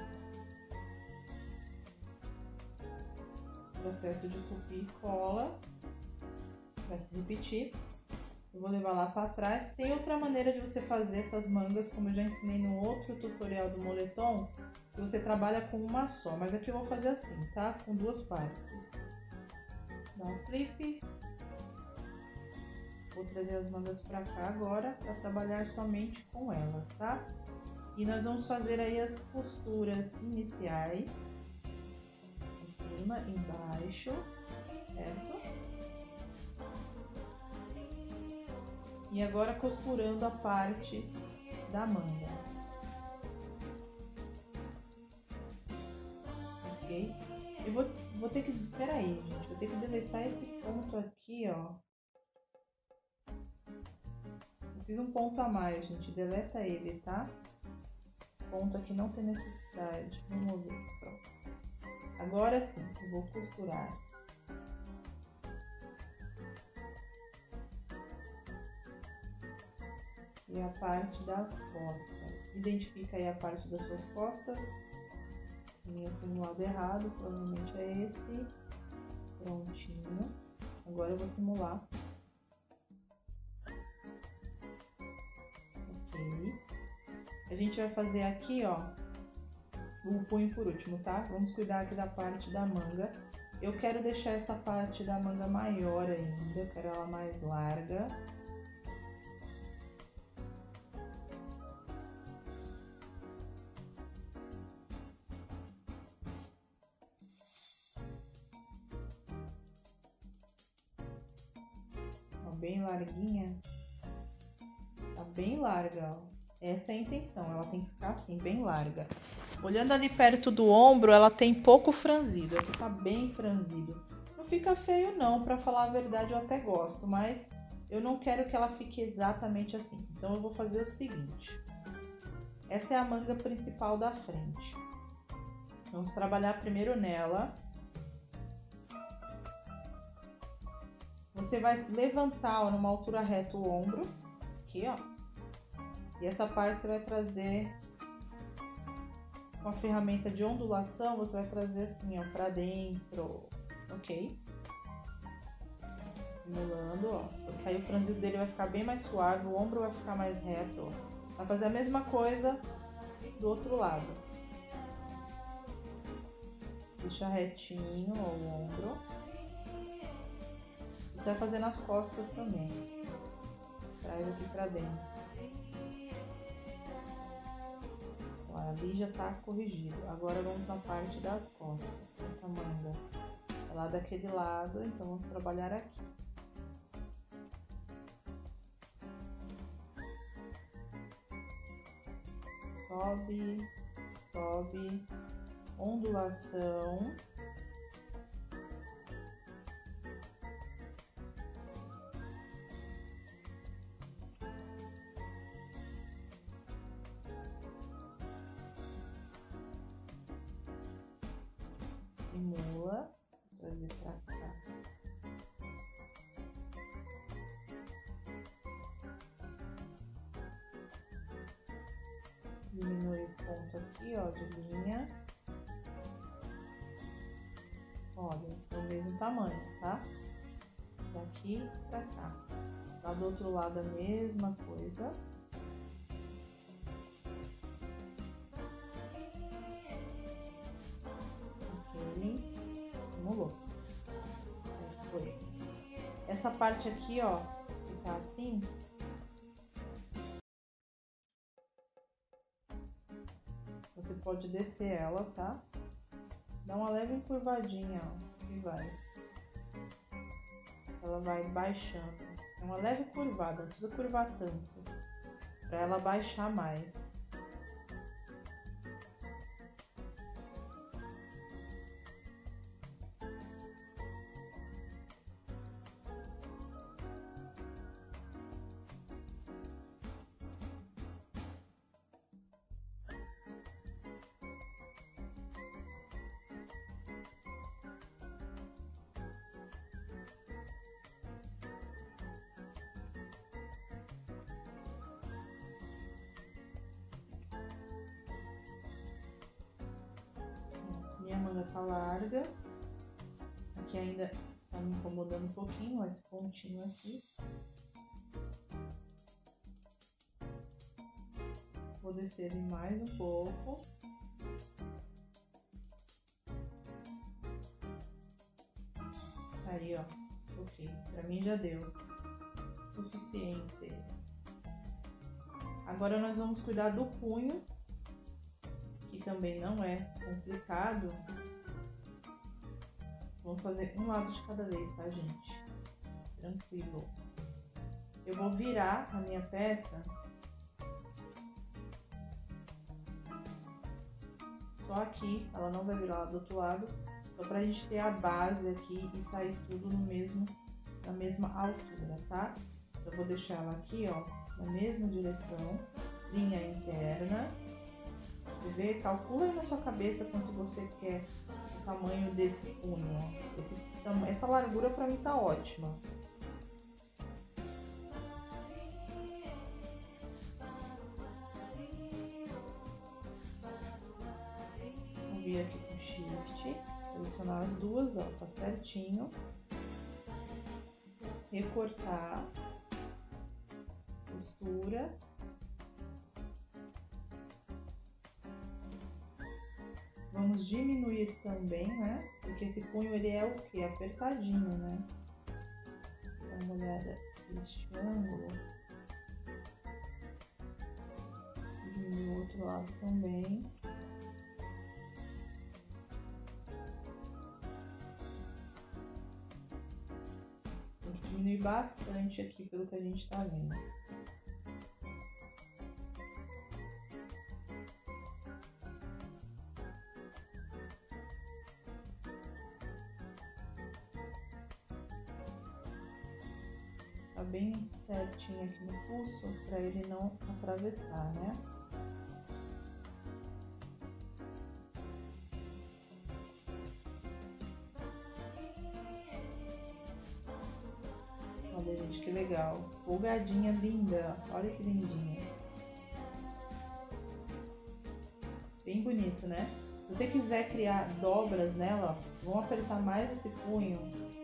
[SPEAKER 1] Processo de copia e cola vai se repetir. Eu vou levar lá para trás. Tem outra maneira de você fazer essas mangas, como eu já ensinei no outro tutorial do moletom, que você trabalha com uma só, mas aqui eu vou fazer assim, tá? Com 2 partes. Dá um flip. Vou trazer as mangas pra cá agora para trabalhar somente com elas, tá? E nós vamos fazer aí as costuras iniciais. Em cima, embaixo, certo? E agora costurando a parte da manga. Ok? Eu vou ter que... Peraí, gente. Vou ter que deletar esse ponto aqui, ó. Eu fiz um ponto a mais, gente. Deleta ele, tá? Ponto aqui não tem necessidade. Vamos ver. Pronto. Agora sim, eu vou costurar. E a parte das costas. Identifica aí a parte das suas costas. Eu fui no lado errado, provavelmente é esse. Prontinho. Agora eu vou simular. Ok. A gente vai fazer aqui, ó, o punho por último, tá? Vamos cuidar aqui da parte da manga. Eu quero deixar essa parte da manga maior ainda, eu quero ela mais larga. Bem larguinha, tá bem larga, ó. Essa é a intenção, ela tem que ficar assim, bem larga. Olhando ali perto do ombro, ela tem pouco franzido, aqui tá bem franzido. Não fica feio não, pra falar a verdade eu até gosto, mas eu não quero que ela fique exatamente assim. Então eu vou fazer o seguinte, essa é a manga principal da frente. Vamos trabalhar primeiro nela. Você vai levantar, ó, numa altura reta o ombro, aqui, ó. E essa parte você vai trazer com a ferramenta de ondulação, você vai trazer assim, ó, pra dentro, ok? Simulando, ó, porque aí o franzido dele vai ficar bem mais suave, o ombro vai ficar mais reto, ó. Vai fazer a mesma coisa do outro lado. Deixa retinho, ó, o ombro. Você vai fazer nas costas também. Traz aqui pra dentro. Ó, ali já tá corrigido. Agora vamos na parte das costas. Essa manga é lá daquele lado, então vamos trabalhar aqui. Sobe, sobe, ondulação. Simula, trazer pra cá. Diminui o ponto aqui, ó, de linha. Olha, é o mesmo tamanho, tá? Daqui pra cá. Lá do outro lado a mesma coisa. Simulou. Aí foi. Essa parte aqui, ó, que tá assim, você pode descer ela, tá? Dá uma leve encurvadinha, ó, e vai. Ela vai baixando. É uma leve curvada, não precisa curvar tanto, pra ela baixar mais. Minha manga tá larga. Aqui ainda tá me incomodando um pouquinho, ó, esse pontinho aqui. Vou descer ele mais um pouco. Aí, ó, ok. Pra mim já deu. suficiente. Agora nós vamos cuidar do punho, que também não é complicado. Vamos fazer um lado de cada vez, tá, gente? Tranquilo. Eu vou virar a minha peça só aqui, ela não vai virar lá do outro lado, só pra gente ter a base aqui e sair tudo na mesma altura, tá? Eu vou deixar ela aqui, ó, na mesma direção, linha interna. Você vê? Calcula aí na sua cabeça quanto você quer o tamanho desse punho, ó. Essa largura pra mim tá ótima. Vou vir aqui com Shift, selecionar as duas, ó, tá certinho. Recortar, costura. Vamos diminuir também, né? Porque esse punho ele é o que? Apertadinho, né? Dá uma olhada neste ângulo. Diminuir o outro lado também. Tem que diminuir bastante aqui pelo que a gente tá vendo. Tá bem certinho aqui no pulso para ele não atravessar, né? Olha, gente, que legal. Folgadinha linda. Olha que lindinha. Bem bonito, né? Se você quiser criar dobras nela, ó, vamos apertar mais esse punho.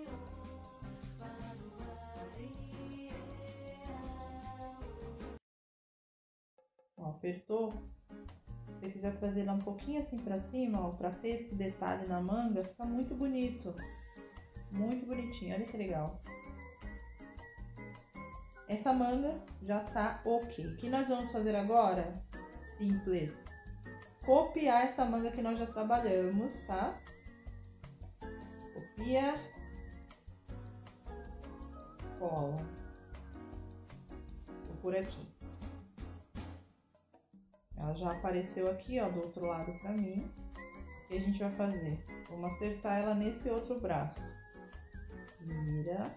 [SPEAKER 1] Ó, apertou. Se você quiser trazer ela um pouquinho assim pra cima, ó, pra ter esse detalhe na manga, fica muito bonito. Muito bonitinho, olha que legal. Essa manga já tá ok. O que nós vamos fazer agora? Simples. Copiar essa manga que nós já trabalhamos, tá? Copia. Cola. Vou por aqui. Ela já apareceu aqui, ó, do outro lado pra mim. O que a gente vai fazer? Vamos acertar ela nesse outro braço. Vira.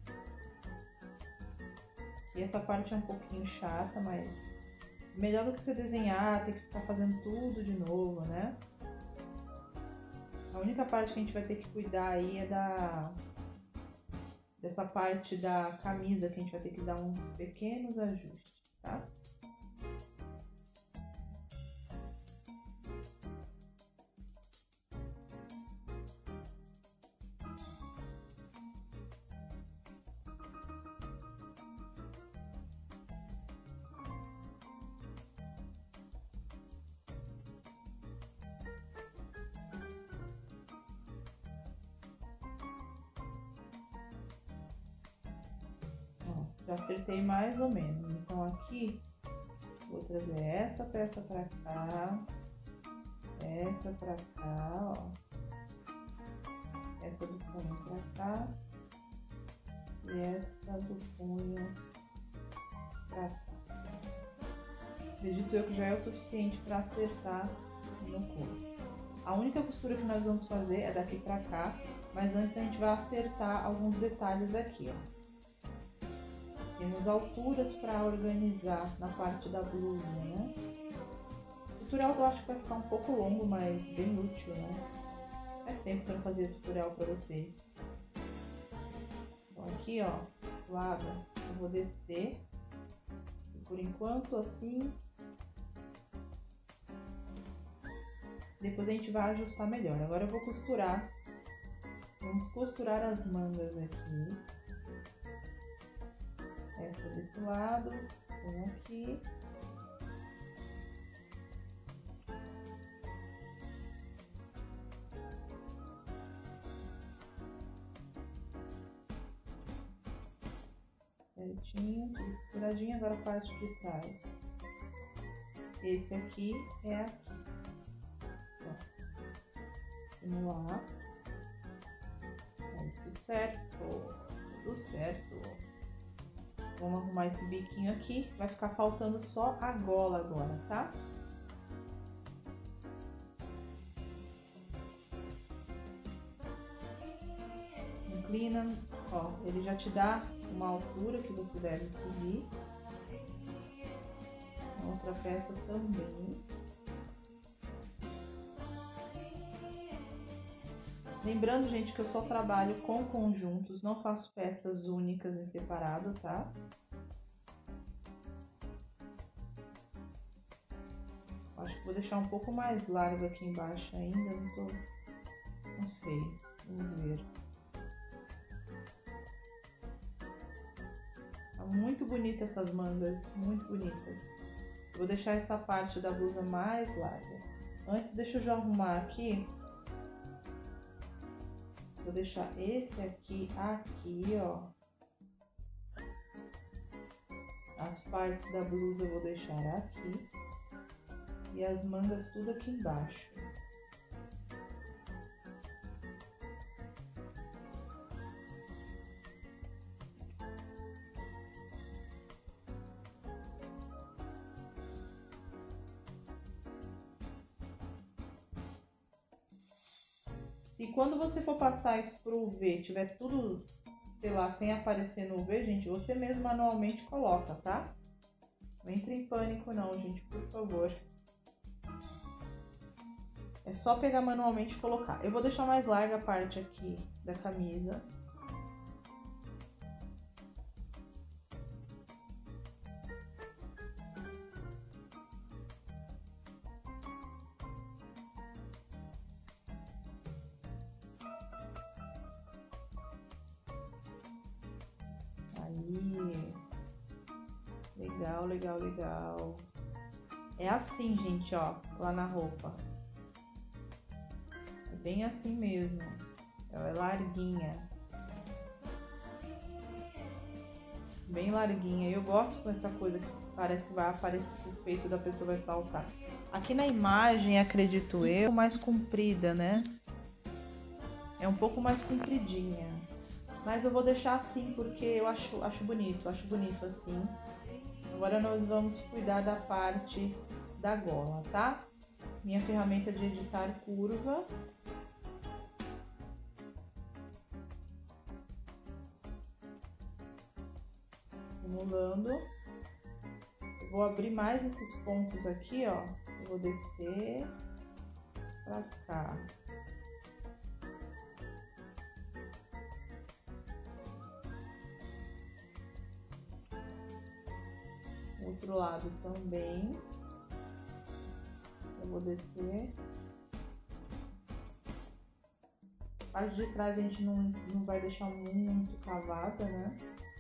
[SPEAKER 1] E essa parte é um pouquinho chata, mas melhor do que você desenhar, ter que ficar fazendo tudo de novo, né? A única parte que a gente vai ter que cuidar aí é dessa parte da camisa, que a gente vai ter que dar uns pequenos ajustes, tá? Já acertei mais ou menos. Então aqui vou trazer essa peça pra cá, essa pra cá, ó, essa do punho pra cá e essa do punho pra cá. Acredito eu que já é o suficiente para acertar no corpo. A única costura que nós vamos fazer é daqui pra cá, mas antes a gente vai acertar alguns detalhes aqui, ó. Temos alturas para organizar na parte da blusa, né? O tutorial eu acho que vai ficar um pouco longo, mas bem útil, né? Faz tempo que eu não fazia tutorial para vocês. Então aqui, ó, do lado, eu vou descer. E por enquanto, assim. Depois a gente vai ajustar melhor. Agora eu vou costurar. Vamos costurar as mangas aqui. Essa desse lado, põe aqui. Certinho. certinho, tudo costuradinho. Agora a parte de trás. Esse aqui é aqui. Ó. Simular. Aí, tudo certo. Tudo certo. Vamos arrumar esse biquinho aqui. Vai ficar faltando só a gola agora, tá? Inclina, ó, ele já te dá uma altura que você deve seguir. A outra peça também. Lembrando, gente, que eu só trabalho com conjuntos, não faço peças únicas em separado, tá? Acho que vou deixar um pouco mais largo aqui embaixo ainda, não sei, vamos ver. Tá muito bonita essas mangas, muito bonitas. Vou deixar essa parte da blusa mais larga. Antes, deixa eu já arrumar aqui. Vou deixar esse aqui, ó. As partes da blusa eu vou deixar aqui. E as mangas tudo aqui embaixo. E quando você for passar isso pro UV, tiver tudo, sei lá, sem aparecer no UV, gente, você mesmo manualmente coloca, tá? Não entre em pânico não, gente, por favor. É só pegar manualmente e colocar. Eu vou deixar mais larga a parte aqui da camisa. Aí. Legal, legal, legal. É assim, gente, ó, lá na roupa. É bem assim mesmo. Ela é larguinha. Bem larguinha. Eu gosto com essa coisa que parece que vai aparecer, o peito da pessoa vai saltar. Aqui na imagem, acredito eu, mais comprida, né? É um pouco mais compridinha. Mas eu vou deixar assim porque eu acho bonito assim. Agora nós vamos cuidar da parte da gola, tá? Minha ferramenta de editar curva. Simulando. Eu vou abrir mais esses pontos aqui, ó. Eu vou descer pra cá. Outro lado também. Eu vou descer. A parte de trás a gente não vai deixar muito cavada, né?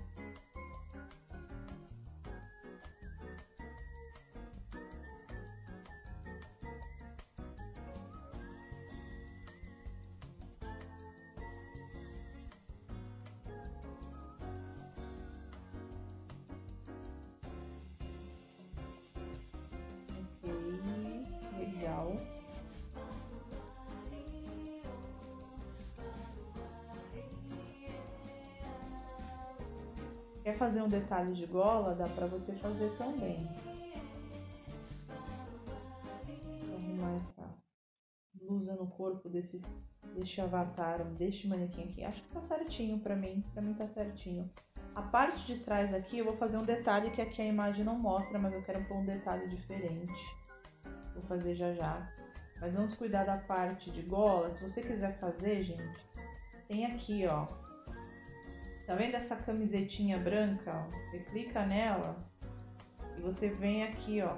[SPEAKER 1] Legal. Quer fazer um detalhe de gola? Dá pra você fazer também. Vou arrumar essa blusa no corpo desse avatar, deste manequim aqui. Acho que tá certinho pra mim. Pra mim tá certinho. A parte de trás aqui eu vou fazer um detalhe que aqui a imagem não mostra, mas eu quero pôr um detalhe diferente. Vou fazer já já. Mas vamos cuidar da parte de gola. Se você quiser fazer, gente, tem aqui, ó. Tá vendo essa camisetinha branca, ó? Você clica nela e você vem aqui, ó.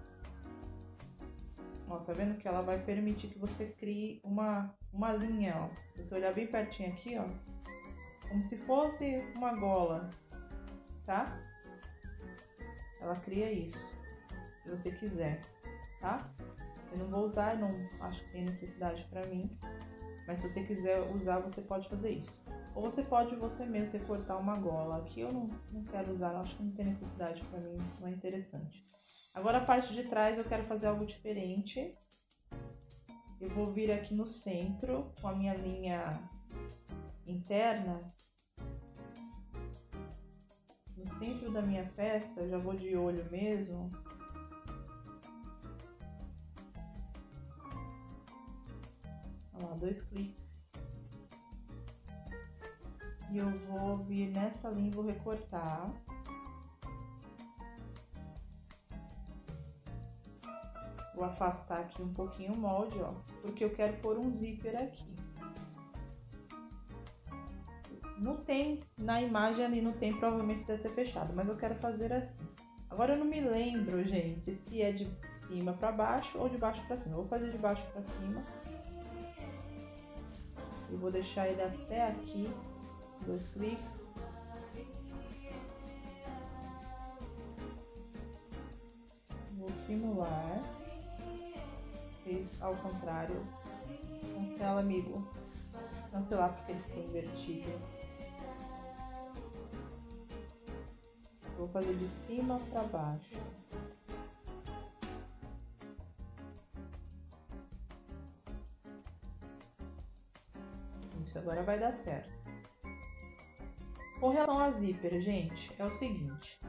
[SPEAKER 1] Ó, tá vendo que ela vai permitir que você crie uma linha, ó. Se você olhar bem pertinho aqui, ó. Como se fosse uma gola, tá? Ela cria isso, se você quiser, tá? Eu não vou usar, não acho que tem necessidade pra mim. Mas se você quiser usar, você pode fazer isso. Ou você pode você mesmo recortar uma gola. Aqui eu não quero usar, acho que não tem necessidade, pra mim não é interessante. Agora a parte de trás eu quero fazer algo diferente. Eu vou vir aqui no centro com a minha linha interna. No centro da minha peça, eu já vou de olho mesmo. Olha lá, 2 cliques. E eu vou vir nessa linha e vou recortar. Vou afastar aqui um pouquinho o molde, ó, porque eu quero pôr um zíper aqui. Não tem, na imagem ali não tem, provavelmente deve ser fechado, mas eu quero fazer assim. Agora eu não me lembro, gente, se é de cima para baixo ou de baixo para cima. Eu vou fazer de baixo para cima. E vou deixar ele até aqui, 2 cliques. Vou simular. Fez ao contrário. Cancela, amigo. Cancelar porque ele ficou invertido. Vou fazer de cima para baixo. Isso agora vai dar certo. Com relação a zíper, gente, é o seguinte.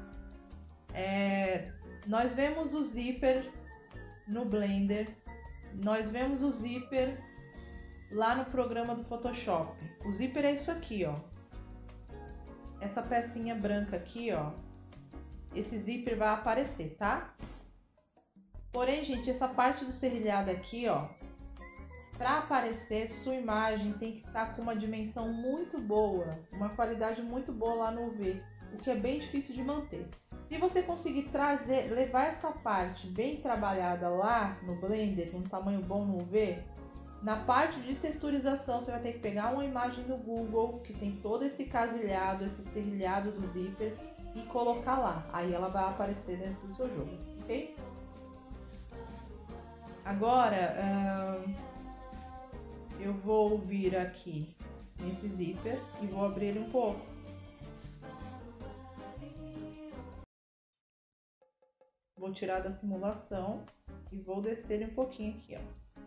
[SPEAKER 1] Nós vemos o zíper no Blender. Nós vemos o zíper lá no programa do Photoshop. O zíper é isso aqui, ó. Essa pecinha branca aqui, ó. Esse zíper vai aparecer, tá? Porém, gente, essa parte do serrilhado aqui, ó, para aparecer, sua imagem tem que estar com uma dimensão muito boa, uma qualidade muito boa lá no UV, o que é bem difícil de manter. Se você conseguir trazer, levar essa parte bem trabalhada lá no Blender, num tamanho bom no UV, na parte de texturização você vai ter que pegar uma imagem no Google que tem todo esse casilhado, esse serrilhado do zíper e colocar lá. Aí ela vai aparecer dentro do seu jogo, ok? Agora, eu vou vir aqui nesse zíper e vou abrir ele um pouco. Vou tirar da simulação e vou descer ele um pouquinho aqui, ó.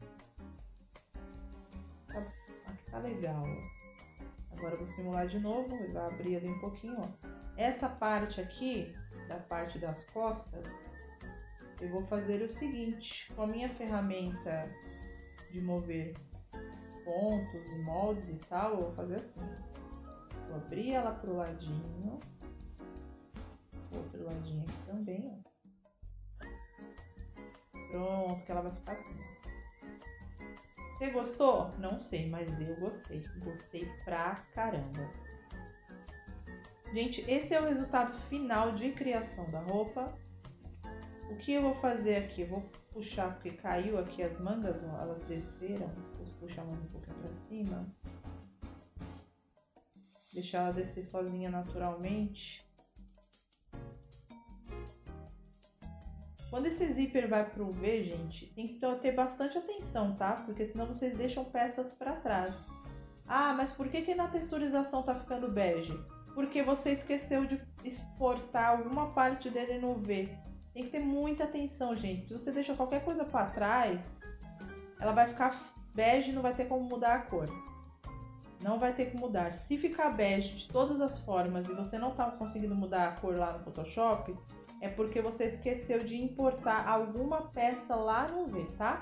[SPEAKER 1] Aqui tá legal, ó. Agora eu vou simular de novo e vai abrir ali um pouquinho, ó. Essa parte aqui, da parte das costas, eu vou fazer o seguinte, com a minha ferramenta de mover pontos e moldes e tal, eu vou fazer assim. Vou abrir ela pro ladinho, outro ladinho aqui também, ó. Pronto, que ela vai ficar assim. Você gostou? Não sei, mas eu gostei. Gostei pra caramba. Gente, esse é o resultado final de criação da roupa. O que eu vou fazer aqui? Eu vou puxar, porque caiu aqui as mangas, ó, elas desceram. Vou puxar mais um pouquinho pra cima. Deixar ela descer sozinha naturalmente. Quando esse zíper vai pro V, gente, tem que ter bastante atenção, tá? Porque senão vocês deixam peças pra trás. Ah, mas por que na texturização tá ficando bege? Porque você esqueceu de exportar alguma parte dele no V. Tem que ter muita atenção, gente. Se você deixa qualquer coisa para trás, ela vai ficar bege e não vai ter como mudar a cor. Não vai ter como mudar. Se ficar bege de todas as formas e você não tá conseguindo mudar a cor lá no Photoshop, é porque você esqueceu de importar alguma peça lá no V, tá?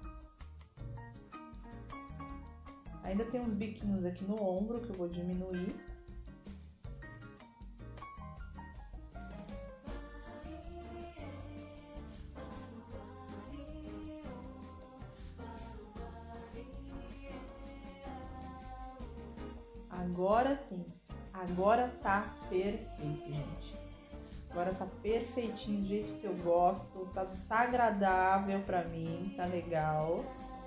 [SPEAKER 1] Ainda tem uns biquinhos aqui no ombro que eu vou diminuir. Agora sim, agora tá perfeito, gente. Agora tá perfeitinho do jeito que eu gosto, tá agradável pra mim, tá legal.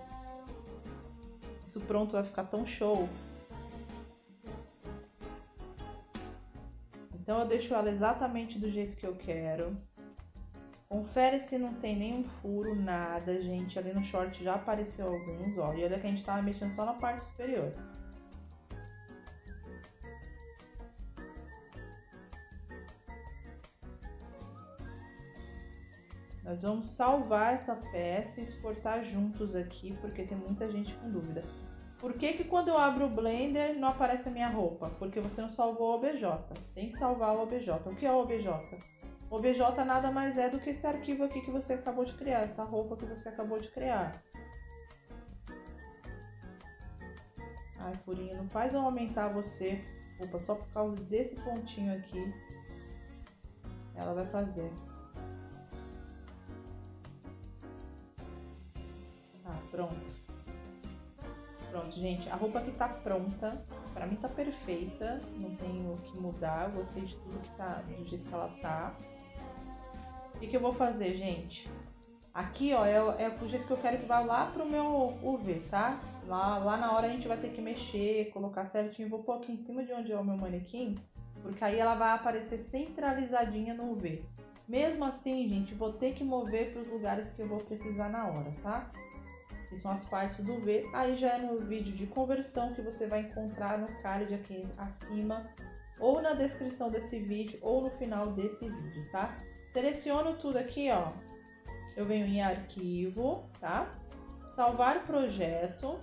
[SPEAKER 1] Isso pronto vai ficar tão show. Então eu deixo ela exatamente do jeito que eu quero. Confere se não tem nenhum furo, nada, gente. Ali no short já apareceu alguns, ó. E olha que a gente tava mexendo só na parte superior. Nós vamos salvar essa peça e exportar juntos aqui, porque tem muita gente com dúvida. Por que quando eu abro o Blender não aparece a minha roupa? Porque você não salvou o OBJ. Tem que salvar o OBJ. O que é o OBJ? O OBJ nada mais é do que esse arquivo aqui que você acabou de criar, essa roupa que você acabou de criar. Ai, furinho, não faz eu aumentar você. Opa, só por causa desse pontinho aqui. Ela vai fazer. Ah, pronto. Pronto, gente, a roupa aqui tá pronta. Pra mim tá perfeita, não tenho o que mudar. Eu gostei de tudo que tá do jeito que ela tá. O que eu vou fazer, gente? Aqui, ó, é o jeito que eu quero que vá lá pro meu UV, tá? Lá na hora a gente vai ter que mexer, colocar certinho. Vou pôr aqui em cima de onde é o meu manequim, porque aí ela vai aparecer centralizadinha no UV. Mesmo assim, gente, vou ter que mover para os lugares que eu vou precisar na hora, tá? Que são as partes do UV. Aí já é no vídeo de conversão que você vai encontrar no card aqui acima, ou na descrição desse vídeo, ou no final desse vídeo, tá? Seleciono tudo aqui, ó. Eu venho em arquivo, tá? Salvar projeto.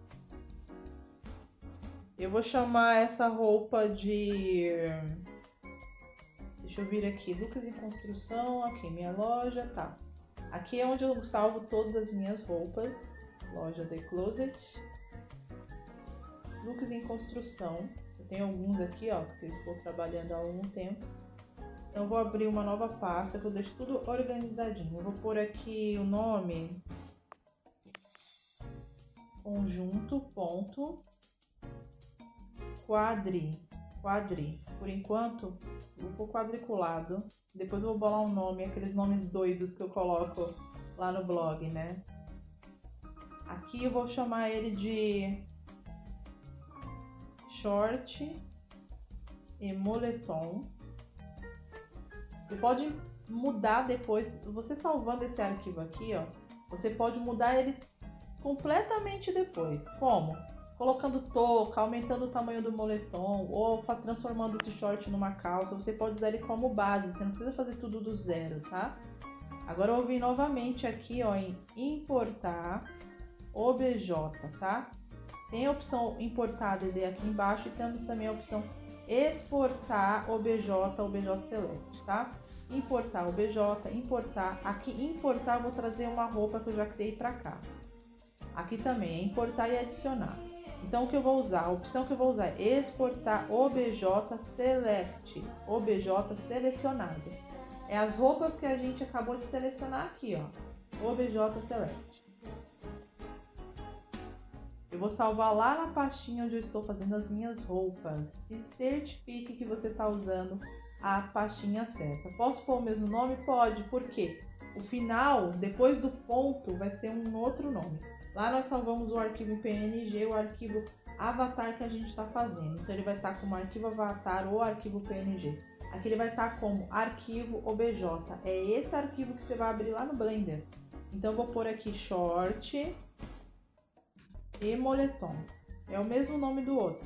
[SPEAKER 1] Eu vou chamar essa roupa de... Deixa eu vir aqui, looks em construção, aqui minha loja, tá. Aqui é onde eu salvo todas as minhas roupas. Loja The Closet. Looks em construção. Eu tenho alguns aqui, ó, porque eu estou trabalhando há algum tempo. Então, eu vou abrir uma nova pasta que eu deixo tudo organizadinho. Eu vou pôr aqui o nome conjunto, ponto, quadri. Por enquanto, eu vou pôr quadriculado. Depois eu vou bolar um nome, aqueles nomes doidos que eu coloco lá no blog, né? Aqui eu vou chamar ele de short e moletom. Você pode mudar depois, você salvando esse arquivo aqui, ó, você pode mudar ele completamente depois. Como? Colocando touca, aumentando o tamanho do moletom ou transformando esse short numa calça. Você pode usar ele como base, você não precisa fazer tudo do zero, tá? Agora eu vou vir novamente aqui, ó, em importar OBJ, tá? Tem a opção importar DD aqui embaixo e temos também a opção exportar OBJ Select, tá? Importar OBJ, importar. Aqui importar eu vou trazer uma roupa que eu já criei para cá. Aqui também é importar e adicionar. Então o que eu vou usar? A opção que eu vou usar é exportar OBJ Select, OBJ selecionado. É as roupas que a gente acabou de selecionar aqui, ó. OBJ Select. Eu vou salvar lá na pastinha onde eu estou fazendo as minhas roupas. Se certifique que você está usando a pastinha certa. Posso pôr o mesmo nome? Pode, porque o final, depois do ponto, vai ser um outro nome. Lá nós salvamos o arquivo em PNG, o arquivo avatar que a gente está fazendo. Então ele vai estar como arquivo avatar ou arquivo PNG. Aqui ele vai estar como arquivo OBJ. É esse arquivo que você vai abrir lá no Blender. Então eu vou pôr aqui short e moletom. É o mesmo nome do outro.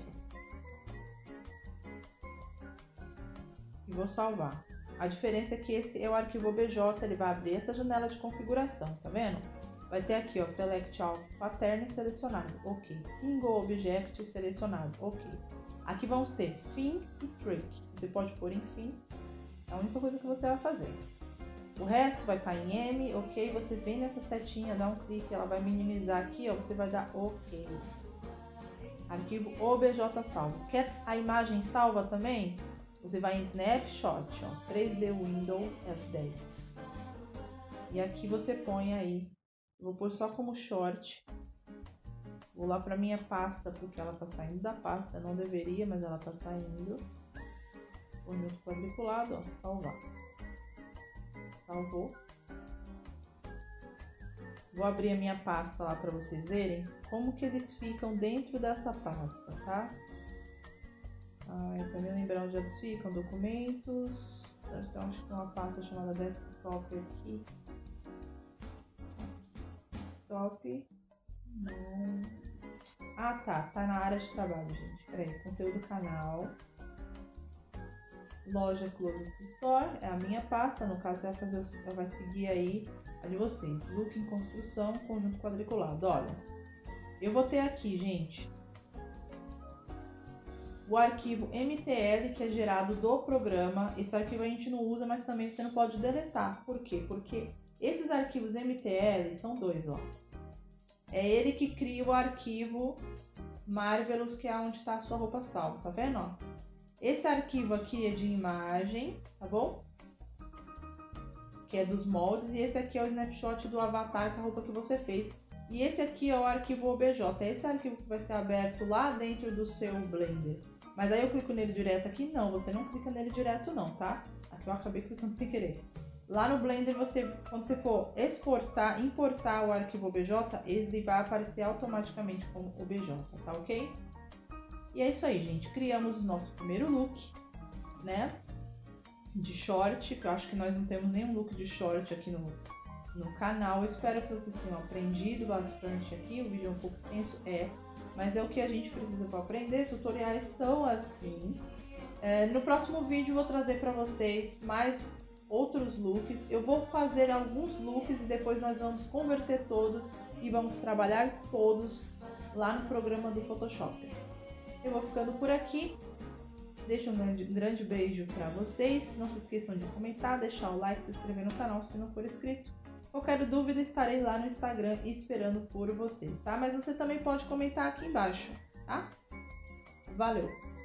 [SPEAKER 1] E vou salvar. A diferença é que esse é o arquivo OBJ, ele vai abrir essa janela de configuração, tá vendo? Vai ter aqui, ó, Select All Pattern selecionado, ok. Single Object selecionado, ok. Aqui vamos ter Fin e Trick. Você pode pôr em Fin, é a única coisa que você vai fazer. O resto vai estar em M, ok. Vocês vêm nessa setinha, dá um clique, ela vai minimizar aqui, ó, você vai dar ok. Arquivo OBJ salvo. Quer a imagem salva também? Você vai em Snapshot, ó, 3D Window F10. E aqui você põe aí, vou pôr só como short. Vou lá para minha pasta, porque ela tá saindo da pasta, não deveria, mas ela tá saindo. Põe no quadriculado, ó, salvar. Salvou. Vou abrir a minha pasta lá para vocês verem como que eles ficam dentro dessa pasta, tá? Para me lembrar onde eles ficam, documentos, Então acho que tem uma pasta chamada desktop aqui. Desktop. Não. Ah, tá na área de trabalho, gente. Peraí, conteúdo canal. Loja Closet Store é a minha pasta. No caso, você vai seguir aí a de vocês. Look em construção, conjunto quadriculado. Olha, eu vou ter aqui, gente, o arquivo MTL, que é gerado do programa. Esse arquivo a gente não usa, mas também você não pode deletar. Por quê? Porque esses arquivos MTL são dois, ó. É ele que cria o arquivo Marvelous, que é onde está a sua roupa salva, tá vendo, ó? Esse arquivo aqui é de imagem, tá bom? Que é dos moldes, e esse aqui é o snapshot do avatar, que é a roupa que você fez. E esse aqui é o arquivo OBJ, é esse arquivo que vai ser aberto lá dentro do seu Blender. Mas aí eu clico nele direto aqui? Não, você não clica nele direto não, tá? Aqui eu acabei clicando sem querer. Lá no Blender, quando você for importar o arquivo OBJ, ele vai aparecer automaticamente como OBJ, tá ok? E é isso aí, gente. Criamos o nosso primeiro look, né? De short, que eu acho que nós não temos nenhum look de short aqui no canal. Eu espero que vocês tenham aprendido bastante aqui. O vídeo é um pouco extenso, mas é o que a gente precisa para aprender. Tutoriais são assim. No próximo vídeo eu vou trazer para vocês mais outros looks. Eu vou fazer alguns looks e depois nós vamos converter todos e vamos trabalhar todos lá no programa do Photoshop. Eu vou ficando por aqui. Deixo um grande beijo para vocês. Não se esqueçam de comentar, deixar o like, se inscrever no canal se não for inscrito. Qualquer dúvida, estarei lá no Instagram esperando por vocês, tá? Mas você também pode comentar aqui embaixo, tá? Valeu!